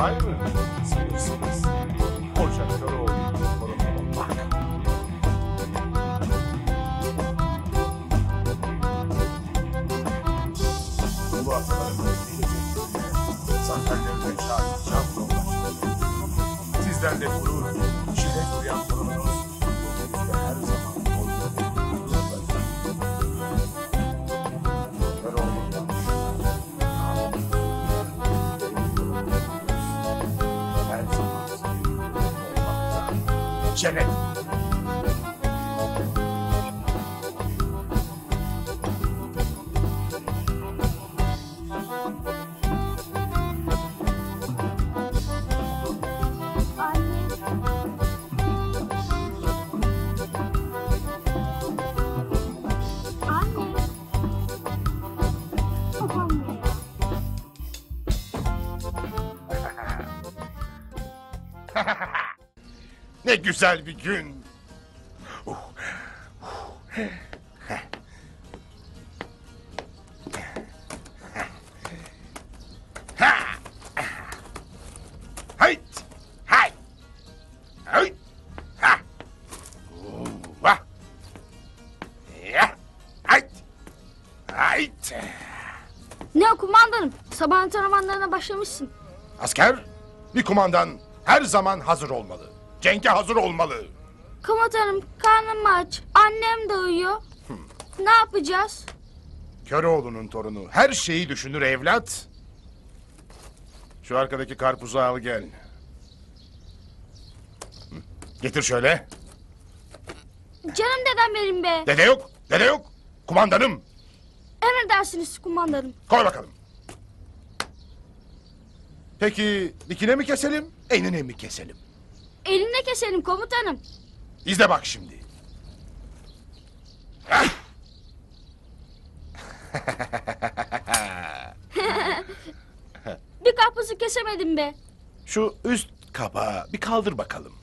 Kolay mı? Sınırsınız. Koca Köroğlu'nun torunu olmak. Bu haftaların bekleyecek. Zaferlerine çağıracağım yollar. Sizden de gurur, şeref duyan torununuz. Ve her zaman Cennet. Ne güzel bir gün. Hayt! Hay! Hay! Ha! Vah! Ya! Hayt! Hayt! Ne o kumandanım? Sabah antrenmanlarına başlamışsın. Asker, bir kumandan her zaman hazır olmalı. Cenge hazır olmalı. Komutanım karnım aç. Annem de uyuyor. Ne yapacağız? Köroğlu'nun torunu her şeyi düşünür evlat. Şu arkadaki karpuzu al gel. Getir şöyle. Canım dedem benim be. Dede yok, dede yok. Kumandanım. Emredersiniz kumandanım. Koy bakalım. Peki dikine mi keselim, enine mi keselim? Elimle keselim komutanım. İzle bak şimdi. Hah! Bir karpuzu kesemedim be. Şu üst kapağı bir kaldır bakalım.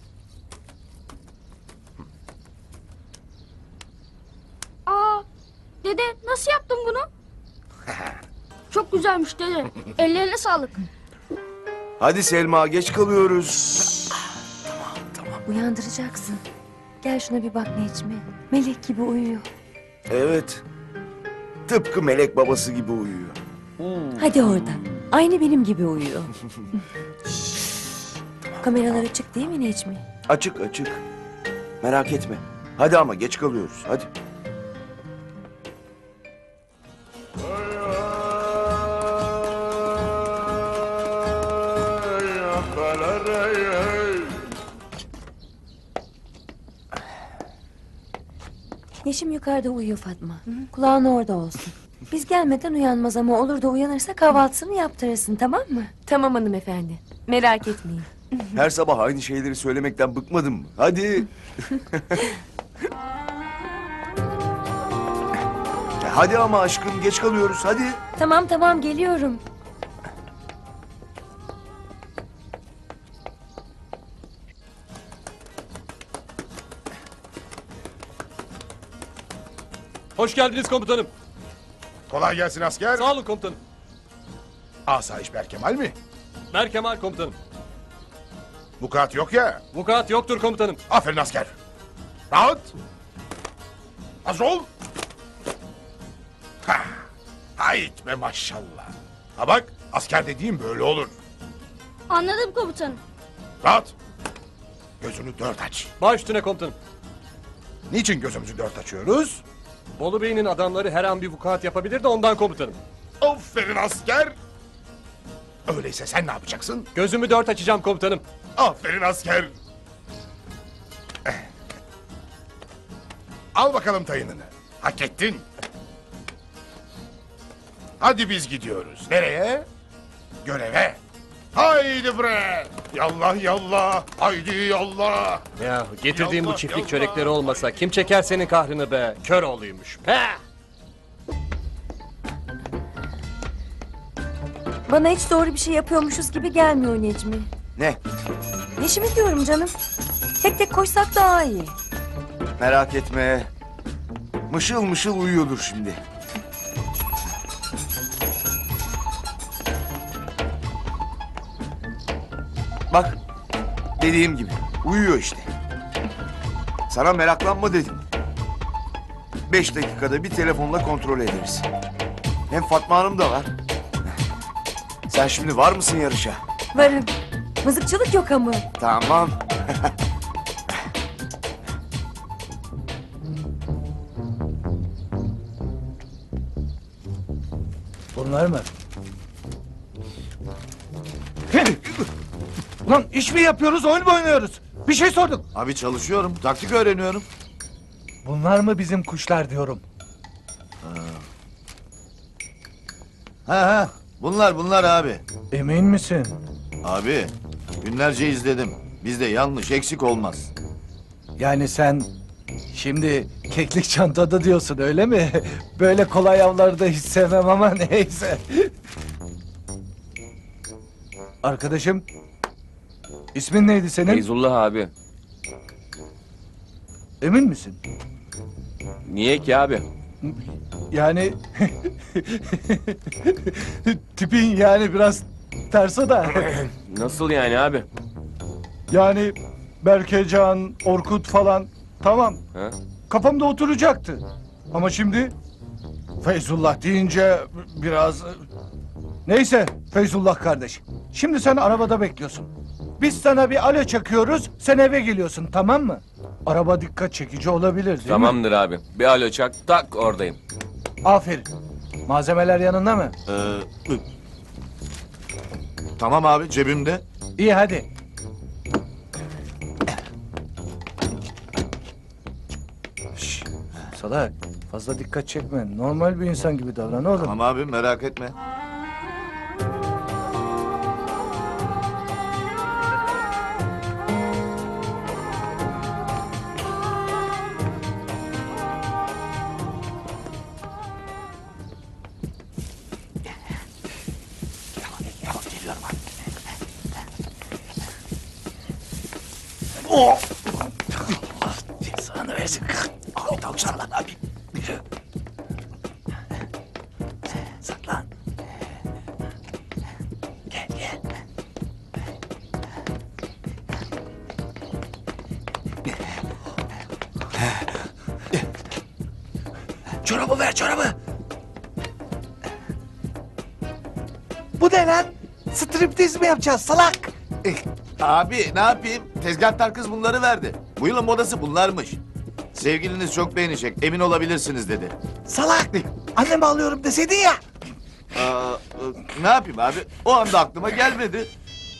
Aa, dede nasıl yaptın bunu? Çok güzelmiş dede. Ellerine sağlık. Hadi Selma, geç kalıyoruz. Uyandıracaksın. Gel şuna bir bak Necmi. Melek gibi uyuyor. Evet. Tıpkı melek babası gibi uyuyor. Hadi orada. Aynı benim gibi uyuyor. Kameralar açık değil mi Necmi? Açık açık. Merak etme. Hadi ama geç kalıyoruz. Hadi. Yeşim yukarıda uyuyor Fatma. Kulağın orada olsun. Biz gelmeden uyanmaz ama olur da uyanırsa kahvaltısını yaptırırsın, tamam mı? Tamam hanımefendi. Merak etmeyin. Her sabah aynı şeyleri söylemekten bıkmadın mı? Hadi. Hadi ama aşkım, geç kalıyoruz. Hadi. Tamam geliyorum. Hoş geldiniz komutanım. Kolay gelsin asker. Sağ olun komutanım. Asayiş Berkemal mi? Berkemal komutanım. Vukuat yok ya. Vukuat yoktur komutanım. Aferin asker. Rahat. Hazır ol. Ha. Hayt be maşallah. Ha bak, asker dediğim böyle olur. Anladım komutanım. Rahat. Gözünü dört aç. Baş üstüne komutanım. Niçin gözümüzü dört açıyoruz? Bolu Bey'in adamları her an bir vukuat yapabilir de ondan komutanım. Aferin asker. Öyleyse sen ne yapacaksın? Gözümü dört açacağım komutanım. Aferin asker. Al bakalım tayınını. Hak ettin. Hadi biz gidiyoruz. Nereye? Göreve. Haydi bre. Yallah yallah. Haydi yallah. Ya getirdiğim bu Yallah, çiftlik yallah. çörekleri olmasa kim çeker senin kahrını be? Köroğlu'ymuş. Pe! Bana hiç doğru bir şey yapıyormuşuz gibi gelmiyor Necmi. Ne? Yeşimi diyorum canım. Tek tek koşsak daha iyi. Merak etme. Mışıl mışıl uyuyordur şimdi. Bak dediğim gibi uyuyor işte. Sana meraklanma dedim. 5 dakikada bir telefonla kontrol ederiz. Hem Fatma Hanım da var. Sen şimdi var mısın yarışa? Varım. Mızıkçılık yok ama. Tamam. Bunlar mı? Lan iş mi yapıyoruz, oyun mu oynuyoruz? Bir şey sorduk. Abi çalışıyorum. Taktik öğreniyorum. Bunlar mı bizim kuşlar diyorum. Ha, bunlar abi. Emin misin? Abi, günlerce izledim. Bizde yanlış, eksik olmaz. Yani sen şimdi keklik çantada diyorsun öyle mi? Böyle kolay avları da hiç sevmem ama neyse. Arkadaşım, ismin neydi senin? Feyzullah abi. Emin misin? Niye ki abi? Yani tipin yani biraz ters o da. Nasıl yani abi? Yani Berkecan, Orkut falan tamam. Ha? Kafamda oturacaktı. Ama şimdi Feyzullah deyince biraz... Neyse Feyzullah kardeş. Şimdi sen arabada bekliyorsun. Biz sana bir alo çakıyoruz, sen eve geliyorsun tamam mı? Araba dikkat çekici olabilir değil mi? Tamamdır abi. Bir alo çak tak oradayım. Aferin. Malzemeler yanında mı? Tamam abi, cebimde. İyi hadi. Şş, salak fazla dikkat çekme. Normal bir insan gibi davran oğlum. Tamam abi, merak etme. Sana versin. Abi tavşan abi. Saklan. Gel gel. Çorabı ver çorabı. Bu ne lan? Striptiz mi yapacağız salak? Abi, ne yapayım? Tezgahtar kız bunları verdi. Bu yılın modası bunlarmış. Sevgiliniz çok beğenecek, emin olabilirsiniz dedi. Salak. Annemi alıyorum deseydin ya. Ne yapayım abi? O anda aklıma gelmedi.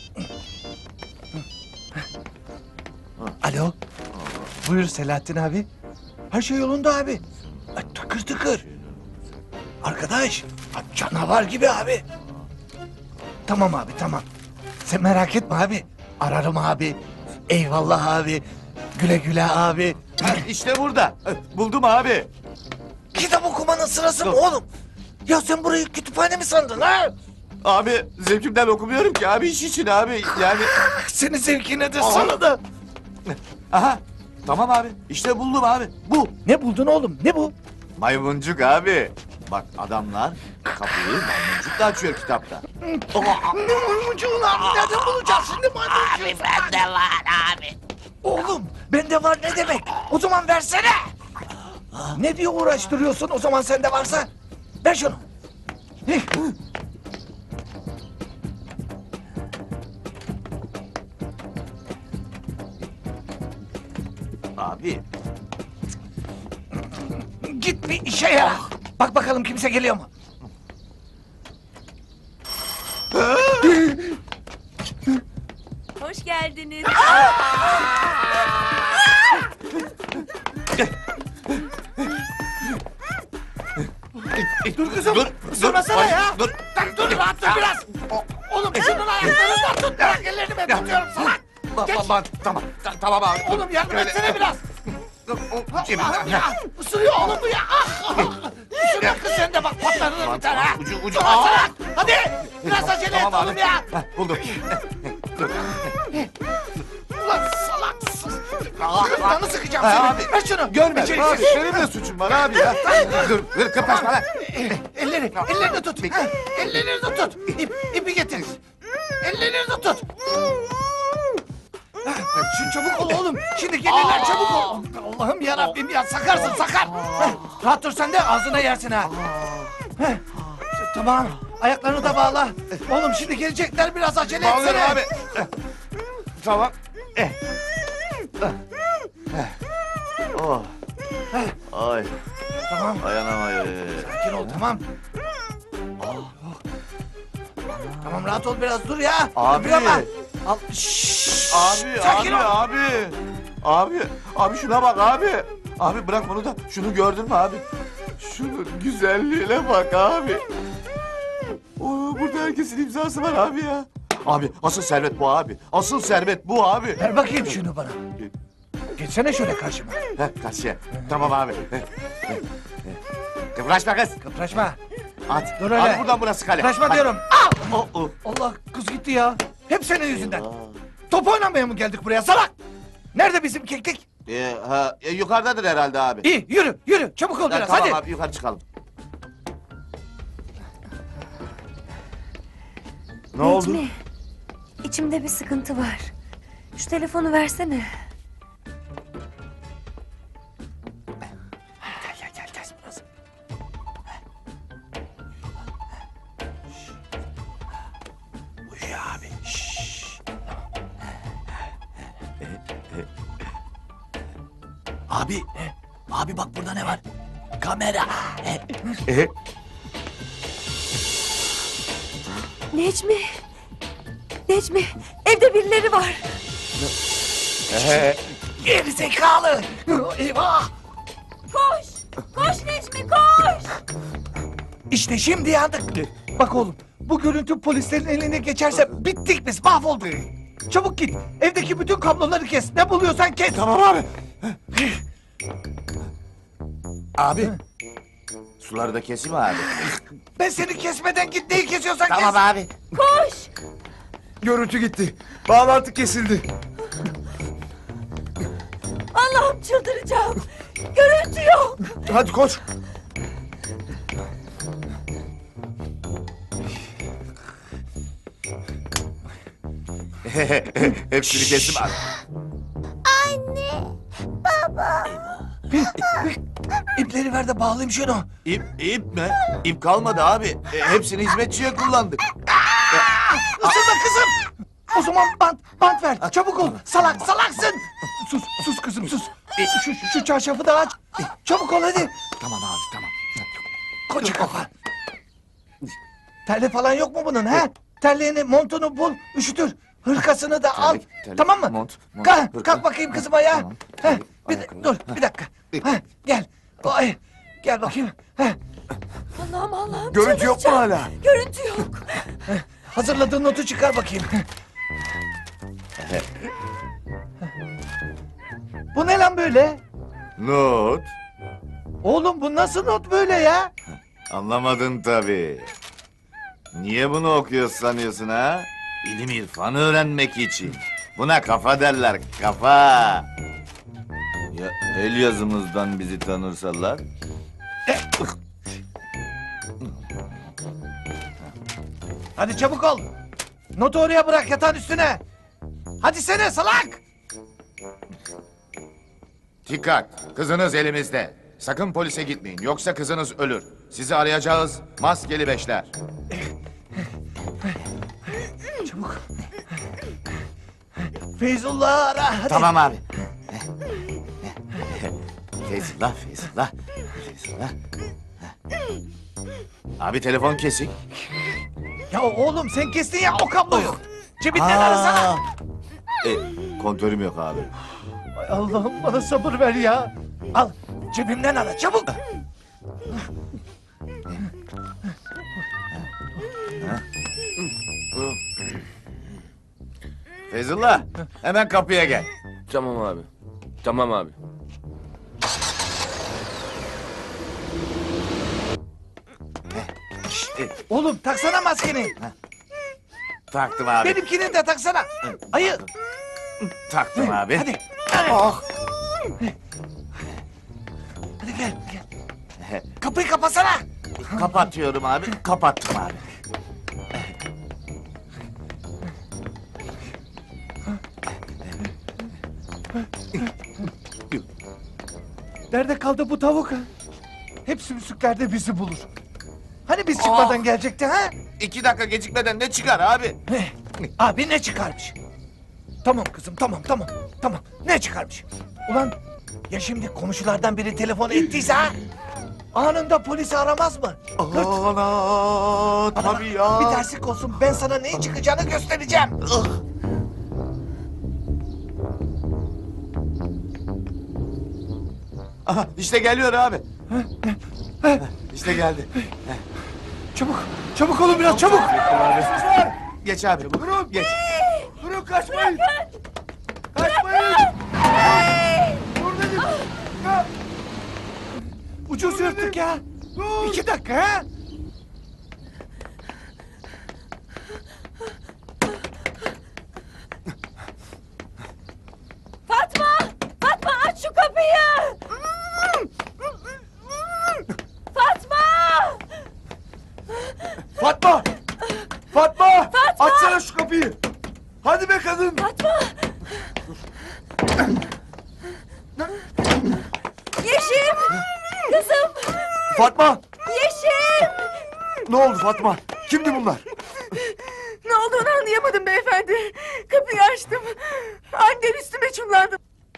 Alo. Buyur Selahattin abi. Her şey yolunda abi. Ay, tıkır tıkır. Arkadaş. ay, Canavar gibi abi. Tamam abi tamam. Sen merak etme abi. Ararım abi. Eyvallah abi. Güle güle abi. İşte burada. Buldum abi. Kitap okumanın sırası mı oğlum? Ya sen burayı kütüphane mi sandın ha? Abi, zevkimden okumuyorum ki abi, iş için abi. Yani... Senin zevkine de sana da. Aha, tamam abi. İşte buldum abi. Bu. Ne buldun oğlum? Ne bu? Maymuncuk abi. Bak adamlar kapıyı maymuncukla açıyor kitapta. Ne maymuncuğun abi? Nereden bulacağız şimdi maymuncuğu? Abi bende var abi. Oğlum bende var ne demek? O zaman versene. Ne diye uğraştırıyorsun o zaman sende varsa? Ver şunu. Hih. Abi, Git bir işe yara. Bak bakalım kimse geliyor mu? Hoş geldiniz. Dur kızım. dur. Isırmasana Ay, ya. Dur. Dur rahat dur biraz. Oğlum şunun ayaklarından tut. Bırak ellerini ben tutuyorum salak. Tamam, tamam abi. Oğlum yardım etsene biraz. Cebimden. Ya, ısırıyor oğlum bu ya. Şuna kız sen de bak patlarına bir tane ha. Ucu. Aa, salak. Hadi biraz acele et Tamam oğlum abi. ya. Heh, buldum. Ulan salaksın. Kırıklarını sıkacağım seni. Abi, Ver şunu. Görme İçeri abi, gir. benim de suçum var abi ya. Dur, kıpraşma lan. Ellerini tut. Ellerini de tut. İpi getir. Ellerini de tut. Çabuk ol oğlum. Şimdi gelirler çabuk ol. Allah'ım ya Rabbim ya sakarsın sakar. Rahat dur sen de ağzına yersin ha. Heh, tamam. Ayaklarını da bağla. Oğlum şimdi gelecekler biraz acele Bağlıyorum etsene. abi. Tamam. Oh. Ay. Tamam. Dayanamıyorum. Sakin ol tamam. Tamam rahat ol biraz dur ya. Abi. Dur ama. Al. Şşş. Abi, Sakin abi, ol. abi, şuna bak abi. Abi bırak bunu da. Şunu gördün mü abi? Şunun güzelliğine bak abi. Burada herkesin imzası var abi ya. Abi asıl servet bu abi. Asıl servet bu abi. Ver bakayım şunu bana. Geçsene şöyle karşıma. Heh, karşıya. Tamam abi. Kıpraşma kız. Kıpraşma. At. Dur öyle. Hadi buradan burası kale. Kıpraşma Hadi. diyorum. Oh, oh. Allah kız gitti ya. Hep senin yüzünden. Top oynamaya mı geldik buraya salak? Nerede bizim keklik? Yukarıdadır herhalde abi. İyi yürü yürü çabuk ol biraz Tamam hadi. abi yukarı çıkalım. Ne oldu? Necmi, içimde bir sıkıntı var. Şu telefonu versene. Gel burası. Uyuyor abi. Şşş. Abi, abi bak burada ne var? Kamera. Necmi. Necmi, evde birileri var. Geri zekalı. Eyvah. Koş! Koş Necmi koş! İşte şimdi yandık. Bak oğlum, bu görüntü polislerin eline geçerse bittik biz, mahvolduk. Çabuk git, evdeki bütün kabloları kes. Ne buluyorsan kes. Tamam abi. Abi. Suları da keseyim abi. Ben seni kesmeden git, neyi kesiyorsan Tamam kes. abi. Koş! Görüntü gitti. Bağlantı kesildi. Allah'ım çıldıracağım. Görüntü yok. Hadi koş. Hepsini kestim abi. İpleri ver de bağlayayım şunu. İp mi? İp kalmadı abi. Hepsini hizmetçiye kullandık. Isırma kızım. O zaman bant ver. Çabuk ol. Salaksın. Sus kızım sus. Şu çarşafı da aç. Çabuk ol hadi. Tamam abi tamam. Koca kafa. Terli falan yok mu bunun ha? Terliğini, montunu bul, üşütür. Hırkasını da al. terlik, Tamam mı? mont, Kalk hırka. bakayım kızım ayağa. Tamam, Heh, terlik, bir, ayakkabı. dur bir dakika. Heh, gel. Ay, gel bakayım. Heh, Allah'ım Görüntü yok mu çıldıracağım. hala? Görüntü yok. hazırladığın notu çıkar bakayım. Bu ne lan böyle? Not. Oğlum bu nasıl not böyle ya? Anlamadın tabii. Niye bunu okuyoruz sanıyorsun ha? İlim irfan öğrenmek için. Buna kafa derler, kafa. Ya el yazımızdan bizi tanırsalar? Hadi çabuk ol. Notu oraya bırak yatağın üstüne. Hadi sene salak. Dikkat. Kızınız elimizde. Sakın polise gitmeyin. Yoksa kızınız ölür. Sizi arayacağız. Maskeli beşler. Çabuk. Feyzullah ara hadi. Tamam abi. Feyzullah, Feyzullah, Feyzullah. Abi telefon kesik. Ya oğlum sen kestin ya o kablo yok. Cebinden arasana. Kontörüm yok abi. Ay Allah'ım bana sabır ver ya. Al cebimden ara çabuk. Feyzullah, hemen kapıya gel. Tamam abi. Tamam abi. Oğlum taksana maskeni. Taktım abi. Benimkini de taksana. Ayı. Taktım abi. Hadi. Oh. Hadi gel. Kapıyı kapatsana. Kapatıyorum abi. Kapattım abi. Nerede kaldı bu tavuk ha? Hep sümsüklerde bizi bulur. Hani biz çıkmadan gelecekti ha? 2 dakika gecikmeden ne çıkar abi? Abi ne çıkarmış? Tamam kızım tamam. Ne çıkarmış? Ulan ya şimdi komşulardan biri telefon ettiyse ha? Anında polisi aramaz mı? Kırt. Ana Bana tabii bak, ya. Bir terslik olsun ben sana neyin çıkacağını göstereceğim. Aha, işte geliyor abi. İşte geldi. Çabuk olun biraz çabuk. Geç abi. Durun. Geç. Durun kaçmayın. Kaçmayın. Dur dedim. Ya, Ucuz yırttık ya. 2 dakika ha? Fatma! Fatma aç şu kapıyı! Fatma! Fatma. Fatma. Açsana şu kapıyı. Hadi be kadın. Yeşim! Kızım! Fatma. Yeşim! Ne oldu Fatma? Kimdi bunlar? Ne olduğunu anlayamadım beyefendi. Kapıyı açtım. Aniden üstüme çullandı.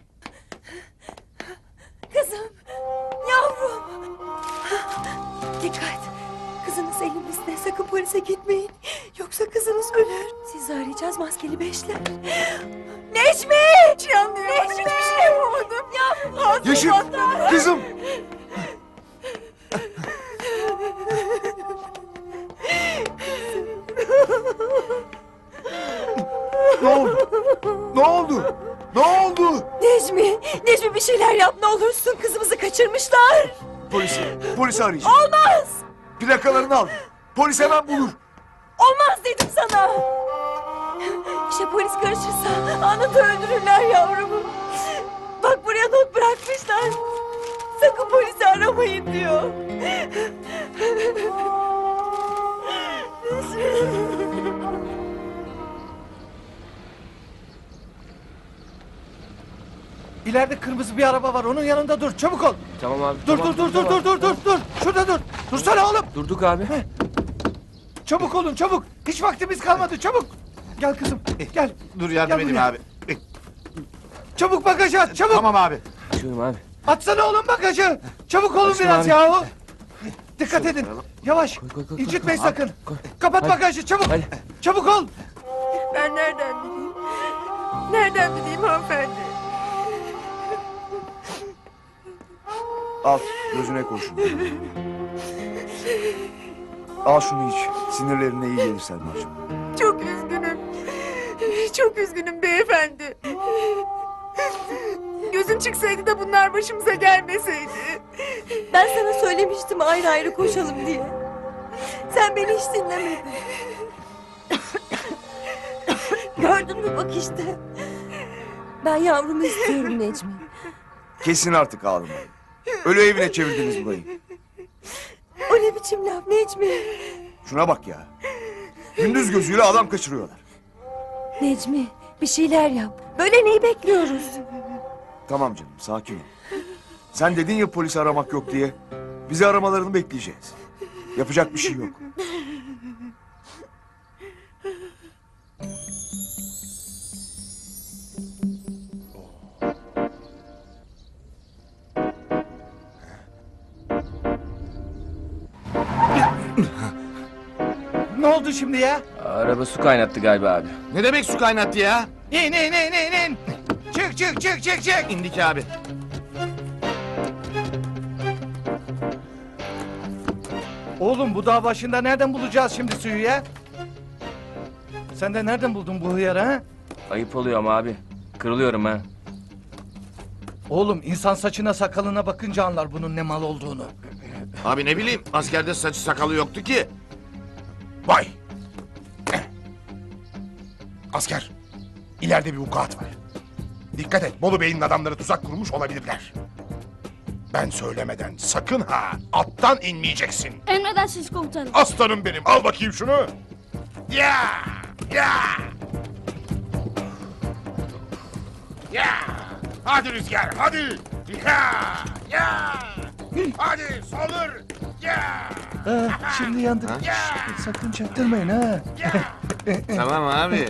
Kızım! Yavrum! Dikkat! Kızınız elimizde. Sakın polise gitmeyin. Yoksa kızınız ölür. Sizi arayacağız maskeli beşler. Necmi! Hiç şey anlayamadım. Hiçbir şey yapamadım. Yavrum! Yeşim. Kızım. Ne oldu? Ne oldu? Ne oldu? Necmi! Necmi bir şeyler yap ne olursun. Kızımızı kaçırmışlar. Polisi arayacağım. Olmaz! Plakalarını al. Polis hemen bulur. Olmaz dedim sana. İşte polis karışırsa anında öldürürler yavrumu. Bak buraya not bırakmışlar. Sakın polisi aramayın diyor. İleride kırmızı bir araba var onun yanında dur çabuk ol. Tamam abi. Dur tamam, dur tamam. dur. Şurada dur. Dursana oğlum. Durduk abi. Çabuk olun çabuk. Hiç vaktimiz kalmadı çabuk. Gel kızım gel. Dur yardım Gel edeyim buraya. abi. Çabuk bagajı aç çabuk. Tamam abi. Açıyorum abi. Atsana oğlum bagajı. Çabuk olun Açtım biraz abi. yahu. Dikkat edin. Yavaş. Koy. İncitmeyin Abi, sakın. koy. Kapat Hadi. bagajı çabuk. Hadi. Çabuk ol. Ben nereden bileyim? Nereden bileyim hanımefendi? Al gözüne kurşun. Al şunu iç. Sinirlerine iyi gelir Selma'cığım. Çok üzgünüm. Çok üzgünüm beyefendi. Gözüm çıksaydı da bunlar başımıza gelmeseydi. Ben sana söylemiştim ayrı ayrı koşalım diye. Sen beni hiç dinlemedin. Gördün mü bak işte. Ben yavrumu istiyorum Necmi. Kesin artık ağlamayı. Ölü evine çevirdiniz burayı. O ne biçim laf Necmi? Şuna bak ya. Gündüz gözüyle adam kaçırıyorlar. Necmi bir şeyler yap. Böyle neyi bekliyoruz? Tamam canım sakin ol. Sen dedin ya polisi aramak yok diye. Bizi aramalarını bekleyeceğiz. Yapacak bir şey yok. Ne oldu şimdi ya? Araba su kaynattı galiba abi. Ne demek su kaynattı ya? İn. Çık. İndik abi. Oğlum bu dağ başında nereden bulacağız şimdi suyu ya? Sen de nereden buldun bu hıyarı ha? Ayıp oluyor ama abi. Kırılıyorum ha. Oğlum insan saçına sakalına bakınca anlar bunun ne mal olduğunu. Abi ne bileyim askerde saçı sakalı yoktu ki. Vay! Asker, ileride bir vukuat var. Dikkat et, Bolu Bey'in adamları tuzak kurmuş olabilirler. Ben söylemeden sakın ha, attan inmeyeceksin. Emredersiniz komutanım. Aslanım benim, al bakayım şunu. Ya! Ya! Ya! Hadi Rüzgar, hadi! Ya! Ya! Hadi saldır. Ya! Şimdi yandık. Şşt, sakın çaktırmayın ha. Tamam abi.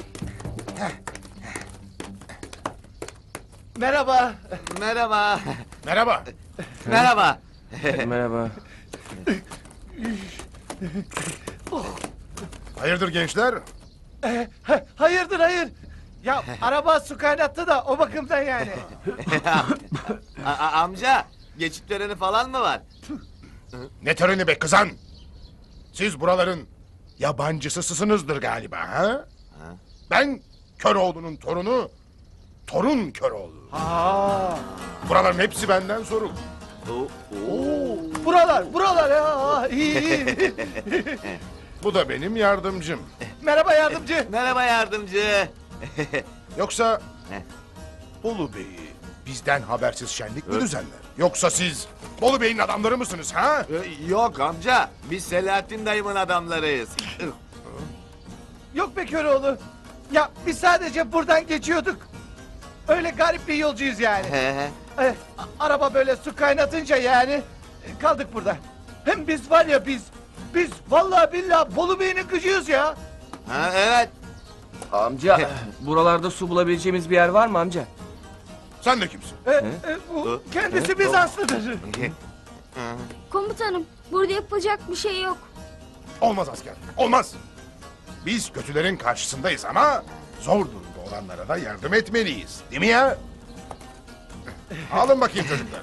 Merhaba. Merhaba. Merhaba. Merhaba. Merhaba. Hayırdır gençler? Hayırdır hayır. Ya araba su kaynattı da o bakımdan yani. Amca, geçit töreni falan mı var? Ne töreni be kızan? Siz buraların yabancısısınızdır galiba ha? Ben Köroğlu'nun torunu, torun Köroğlu. Buraların hepsi benden sorul. Buralar ya. İyi. Bu da benim yardımcım. Merhaba yardımcı. Merhaba yardımcı. Yoksa Bolu Bey'i bizden habersiz şenlik mi düzenler? Yoksa siz Bolu Bey'in adamları mısınız ha? Yok amca, biz Selahattin dayımın adamlarıyız. Yok be Köroğlu. Ya biz sadece buradan geçiyorduk. Öyle garip bir yolcuyuz yani. Araba böyle su kaynatınca yani kaldık burada. Hem biz var ya biz vallahi billahi Bolu Bey'in gıcıyız ya. Ha, evet. Amca buralarda su bulabileceğimiz bir yer var mı amca? Sen de kimsin? Bu kendisi Bizanslıdır. Komutanım burada yapacak bir şey yok. Olmaz asker, olmaz. Biz kötülerin karşısındayız ama zor durumda olanlara da yardım etmeliyiz. Değil mi ya? Alın bakayım çocuklar.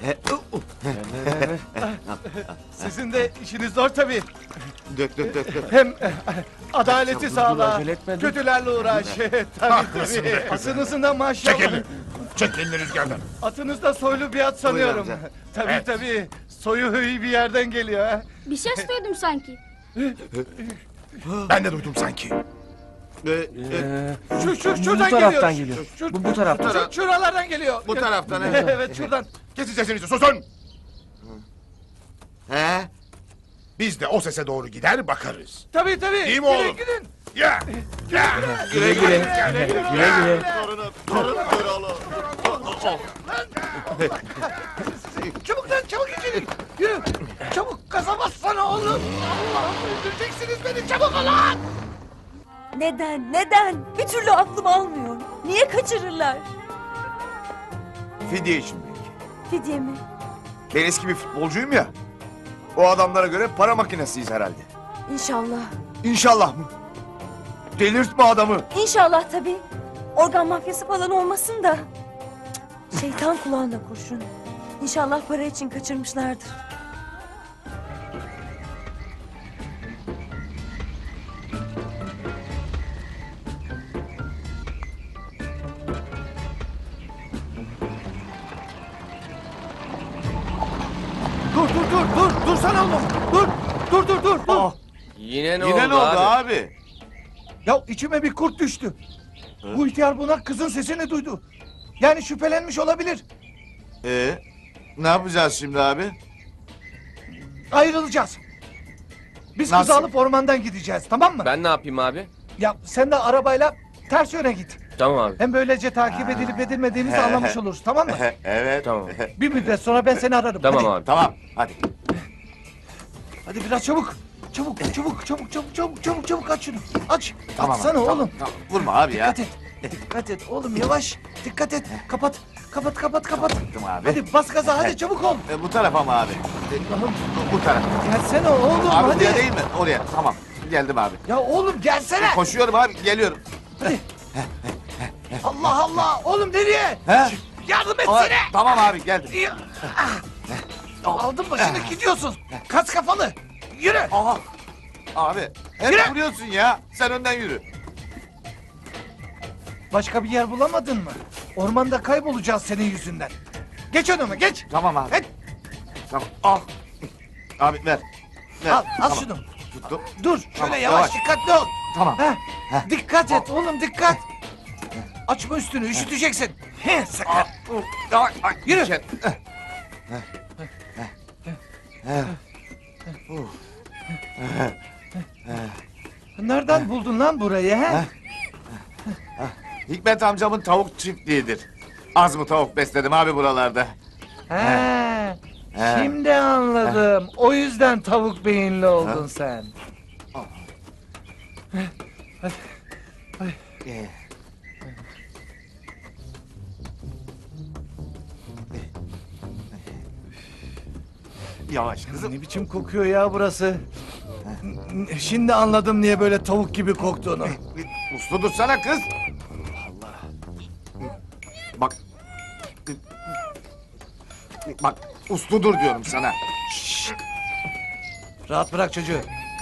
Sizin de işiniz zor tabii. Dök. Hem adaleti sağla, acele etme, dur. kötülerle uğraş. tabii Haklısın tabii. be. Atınızın da maşallah. Çek elini. Çek elini rüzgardan. Atınız da soylu bir at sanıyorum. amca. Tabii Evet. tabii. Soyu iyi bir yerden geliyor ha. Bir ses duydum sanki. Ben de duydum sanki. Şuradan bu taraftan geliyor. geliyor. Bu taraftan. Şuralardan geliyor. Bu taraftan, evet. Evet şuradan. Kesin sesinizi, susun. He? Biz de o sese doğru gider bakarız. Tabii tabii. İyi mi Gidin, oğlum? Gidin. Ya! Ya! Güle güle. Güle güle. Çabuk lan çabuk içeri. Yürü. Çabuk gaza bassana oğlum. Allah'ım öldüreceksiniz beni çabuk olun. Neden? Bir türlü aklım almıyor. Niye kaçırırlar? Fidye için belki. Fidye mi? Ben eski bir futbolcuyum ya. O adamlara göre para makinesiyiz herhalde. İnşallah. İnşallah mı? Delirtme adamı. İnşallah tabii. Organ mafyası falan olmasın da. Cık, şeytan kulağına kurşun. İnşallah para için kaçırmışlardır. Dursana oğlum. Dur. Yine ne Yine oldu ne oldu abi? abi? Ya içime bir kurt düştü. Bu ihtiyar buna kızın sesini duydu. Yani şüphelenmiş olabilir. Ne yapacağız şimdi abi? Ayrılacağız. Biz Nasıl? kızı alıp ormandan gideceğiz tamam mı? Ben ne yapayım abi? Ya sen de arabayla ters yöne git. Tamam abi. Hem böylece takip edilip edilmediğimizi anlamış oluruz tamam mı? Evet. Tamam. Bir müddet sonra ben seni ararım. Tamam Hadi. abi. Tamam, hadi. Hadi biraz çabuk. Çabuk aç şunu. Aç. Tamam abi, Atsana tamam, oğlum. tamam. Vurma abi ya. Dikkat et oğlum yavaş. Dikkat et. Kapat. Tamam abi. Hadi bas gaza hadi çabuk ol. Bu tarafa mı abi? Bu tarafa. Gelsene oğlum Abi hadi. buraya değil mi? Oraya. Tamam. Geldim abi. Ya oğlum gelsene. Koşuyorum abi, geliyorum. Allah. Oğlum nereye? He? Yardım Aa, etsene. tamam abi, geldim. Aldın başını gidiyorsun. Kas kafalı. Yürü. Aha. Abi, hep Yürü. vuruyorsun ya. Sen önden yürü. Başka bir yer bulamadın mı? Ormanda kaybolacağız senin yüzünden. Geç önüme geç. Tamam abi. Geç. Tamam. Al. Abi ver. Al Tamam. şunu. Tuttum. Dur şöyle Tamam, yavaş yavaş. dikkatli ol. Tamam. Heh. Dikkat et oğlum dikkat. Açma üstünü üşüteceksin. Sakın. Yürü. Şey- Nereden buldun lan burayı he? Hikmet amcamın tavuk çiftliğidir. Az mı tavuk besledim abi buralarda. He. Şimdi anladım. O yüzden tavuk beyinli oldun sen. Yavaş kızım. Ne biçim kokuyor ya burası? Şimdi anladım niye böyle tavuk gibi koktuğunu. Uslu dursana kız. Bak. Bak uslu dur diyorum sana. Rahat bırak çocuğu.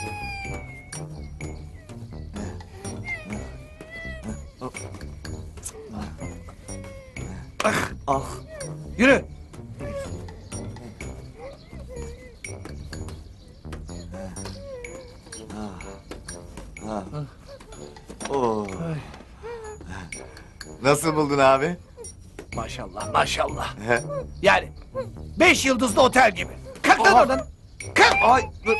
Ah. Yürü. Oo. Nasıl buldun abi? Maşallah maşallah. He? Yani 5 yıldızlı otel gibi. Kalk lan Aa. oradan. Kalk. Ay dur.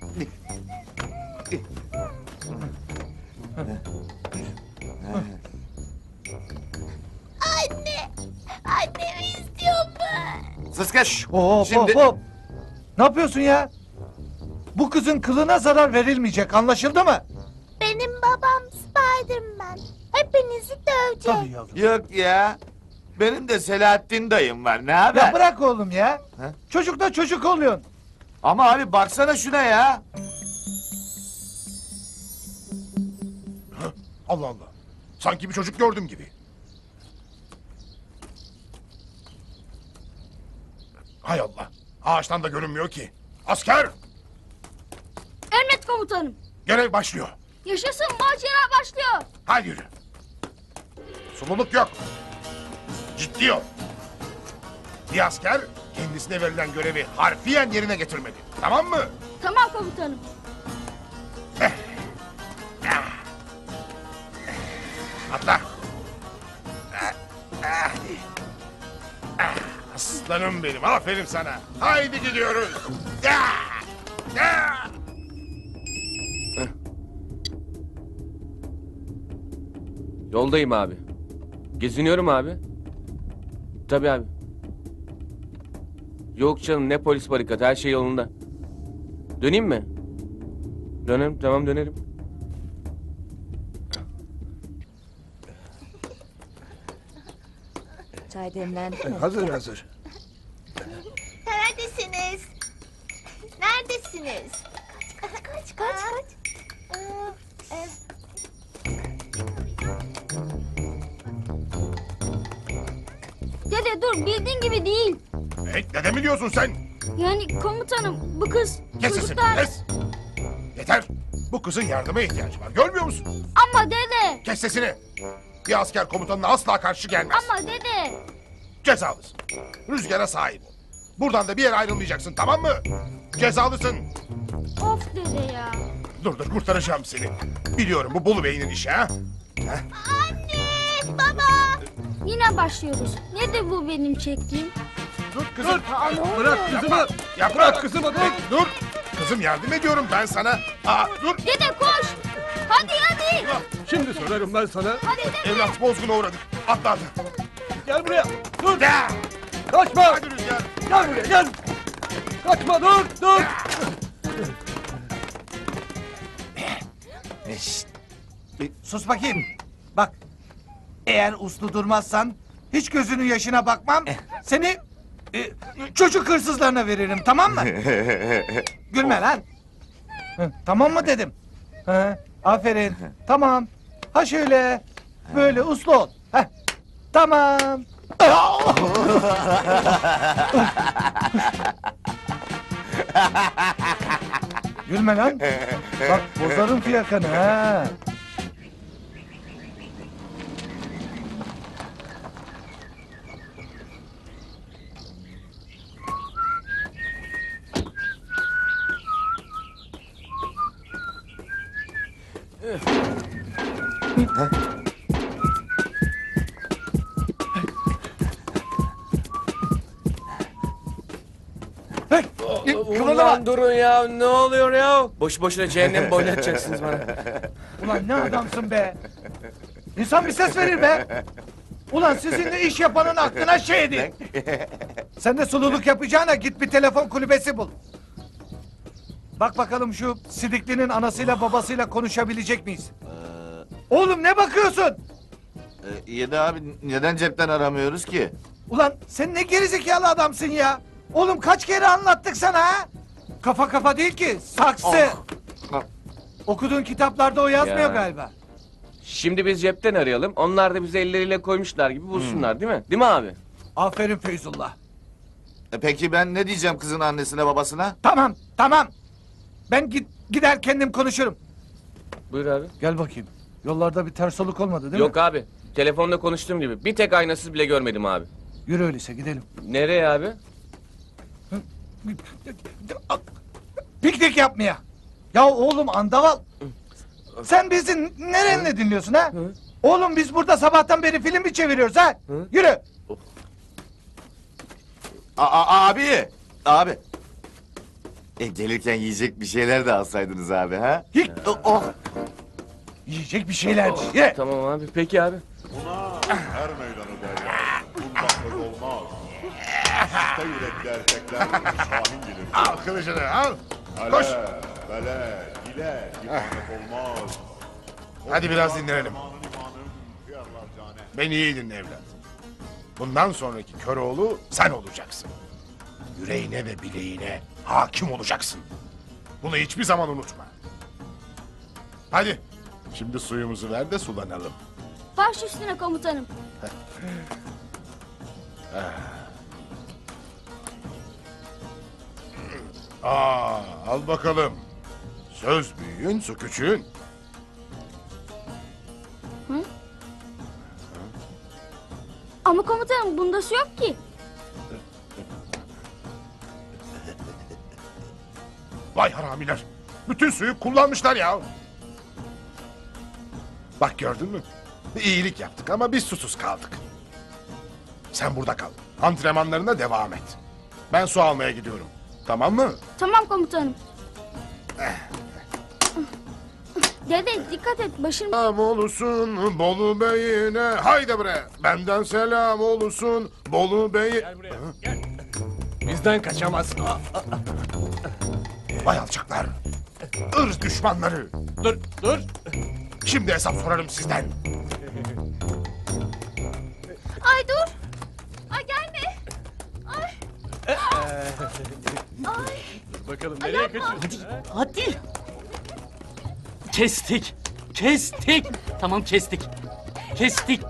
Annemi istiyorum ben. Sus kız. Hop Şimdi- hop hop. Ne yapıyorsun ya? Bu kızın kılına zarar verilmeyecek, anlaşıldı mı? Benim babam Spiderman. Hepinizi dövecek. Tabii yavrum. Yok ya. Benim de Selahattin dayım var. Ne haber? Ya bırak oğlum ya. Ha? Çocuk da çocuk oluyorsun. Ama abi baksana şuna ya. Allah Allah. Sanki bir çocuk gördüm gibi. Hay Allah. Ağaçtan da görünmüyor ki. Asker! Emret komutanım. Görev başlıyor. Yaşasın, macera başlıyor. Hadi yürü. Sululuk yok. Ciddi ol. Bir asker kendisine verilen görevi harfiyen yerine getirmeli. Tamam mı? Tamam komutanım. Atla. Aslanım benim. Aferin sana. Haydi gidiyoruz. Yoldayım abi. Geziniyorum abi. Tabii abi. Yok canım ne polis barikat her şey yolunda. Döneyim mi? Dönerim tamam dönerim. Çay demlendi mi? Hazır hazır. Neredesiniz? Neredesiniz? Kaç. Dede dur, bildiğin gibi değil. Ne mi diyorsun sen? Yani komutanım, bu kız Kes sesini, çocuklar... kes. Yeter. Bu kızın yardıma ihtiyacı var. Görmüyor musun? Ama dede, Kes sesini. Bir asker komutanına asla karşı gelmez. ama dede. Cezalısın. Rüzgara sahip ol. Buradan da bir yere ayrılmayacaksın, tamam mı? Cezalısın. Of dede ya. Dur kurtaracağım seni. Biliyorum bu Bolu Bey'in işi ha. Anne, baba. Yine başlıyoruz. Nedir bu benim çektiğim? Dur kızım. Bırak kızımı. Ya bırak kızımı. Dur. Kızım yardım ediyorum ben sana. Dur. Dede koş. Hadi. Şimdi sorarım ben sana. Hadi dede. Evlat bozguna uğradık. Atla. Gel buraya. Dur. Ya. Kaçma. Hadi Rüzgar. Gel buraya gel. Kaçma dur. Sus bakayım. Bak. Eğer uslu durmazsan hiç gözünün yaşına bakmam. Seni çocuk hırsızlarına veririm, tamam mı? Gülme lan. Tamam mı dedim. Aferin. Tamam. Ha şöyle. Böyle uslu ol. Heh. Tamam. Gülme lan. Bak bozarım fiyakanı ha. Ulan durun ya ne oluyor ya? Boş boşuna cehennem boylatacaksınız bana. Ulan ne adamsın be. İnsan bir ses verir be. Ulan sizinle iş yapanın aklına şey edin. Sen de sululuk yapacağına git bir telefon kulübesi bul. Bak bakalım şu Sidikli'nin anasıyla babasıyla konuşabilecek miyiz? Oğlum ne bakıyorsun? İyi de abi neden cepten aramıyoruz ki? Ulan sen ne gerizekalı adamsın ya. Oğlum kaç kere anlattık sana ha? Kafa kafa değil ki saksı. Oh. Okuduğun kitaplarda o yazmıyor Ya. galiba. Şimdi biz cepten arayalım. Onlar da bizi elleriyle koymuşlar gibi bulsunlar değil mi? Değil mi abi? Aferin Feyzullah. Peki ben ne diyeceğim kızın annesine babasına? Tamam tamam. Ben gider kendim konuşurum. Buyur abi. Gel bakayım. Yollarda bir ters oluk olmadı değil Yok mi? abi. Telefonda konuştuğum gibi. Bir tek aynasız bile görmedim abi. Yürü öyleyse gidelim. Nereye abi? Piknik yapmaya. Ya oğlum andaval. Sen bizi nerenle dinliyorsun ha? Oğlum biz burada sabahtan beri film mi çeviriyoruz ha? Yürü. Abi. Gelirken yiyecek bir şeyler de alsaydınız abi ha? Hiç. Oh. Yiyecek bir şeyler. Ye. Tamam abi. Peki abi. Her meydanı derya, bulmaksız olmaz. Usta yürekli erkekler şahin gelir. Al kılıcını al. Hele, Koş. bele, hile, ihanet olmaz. Hadi biraz dinlenelim. İmanın imanım, kıyarlar cane. Beni iyi dinle evlat. Bundan sonraki Köroğlu sen olacaksın. Yüreğine ve bileğine hakim olacaksın. Bunu hiçbir zaman unutma. Hadi. Şimdi suyumuzu ver de sulanalım. Baş üstüne komutanım. Al bakalım. Söz büyüğün, su küçüğün. Ama komutanım bunda su yok ki. Vay haramiler. Bütün suyu kullanmışlar ya. Bak gördün mü? Bir iyilik yaptık ama biz susuz kaldık. Sen burada kal. Antrenmanlarına devam et. Ben su almaya gidiyorum. Tamam mı? Tamam komutanım. Dede dikkat et başın... Selam olsun Bolu Bey'ine. Haydi bre. Benden selam olsun Bolu Bey. Gel buraya. Gel. Bizden kaçamaz. Vay alçaklar. Irz düşmanları. Dur. Şimdi hesap sorarım sizden. Ay dur. Ay gelme. Ay. Ay. Bakalım nereye kaçıyorsun? Hadi. Kestik. Tamam kestik. Kestik.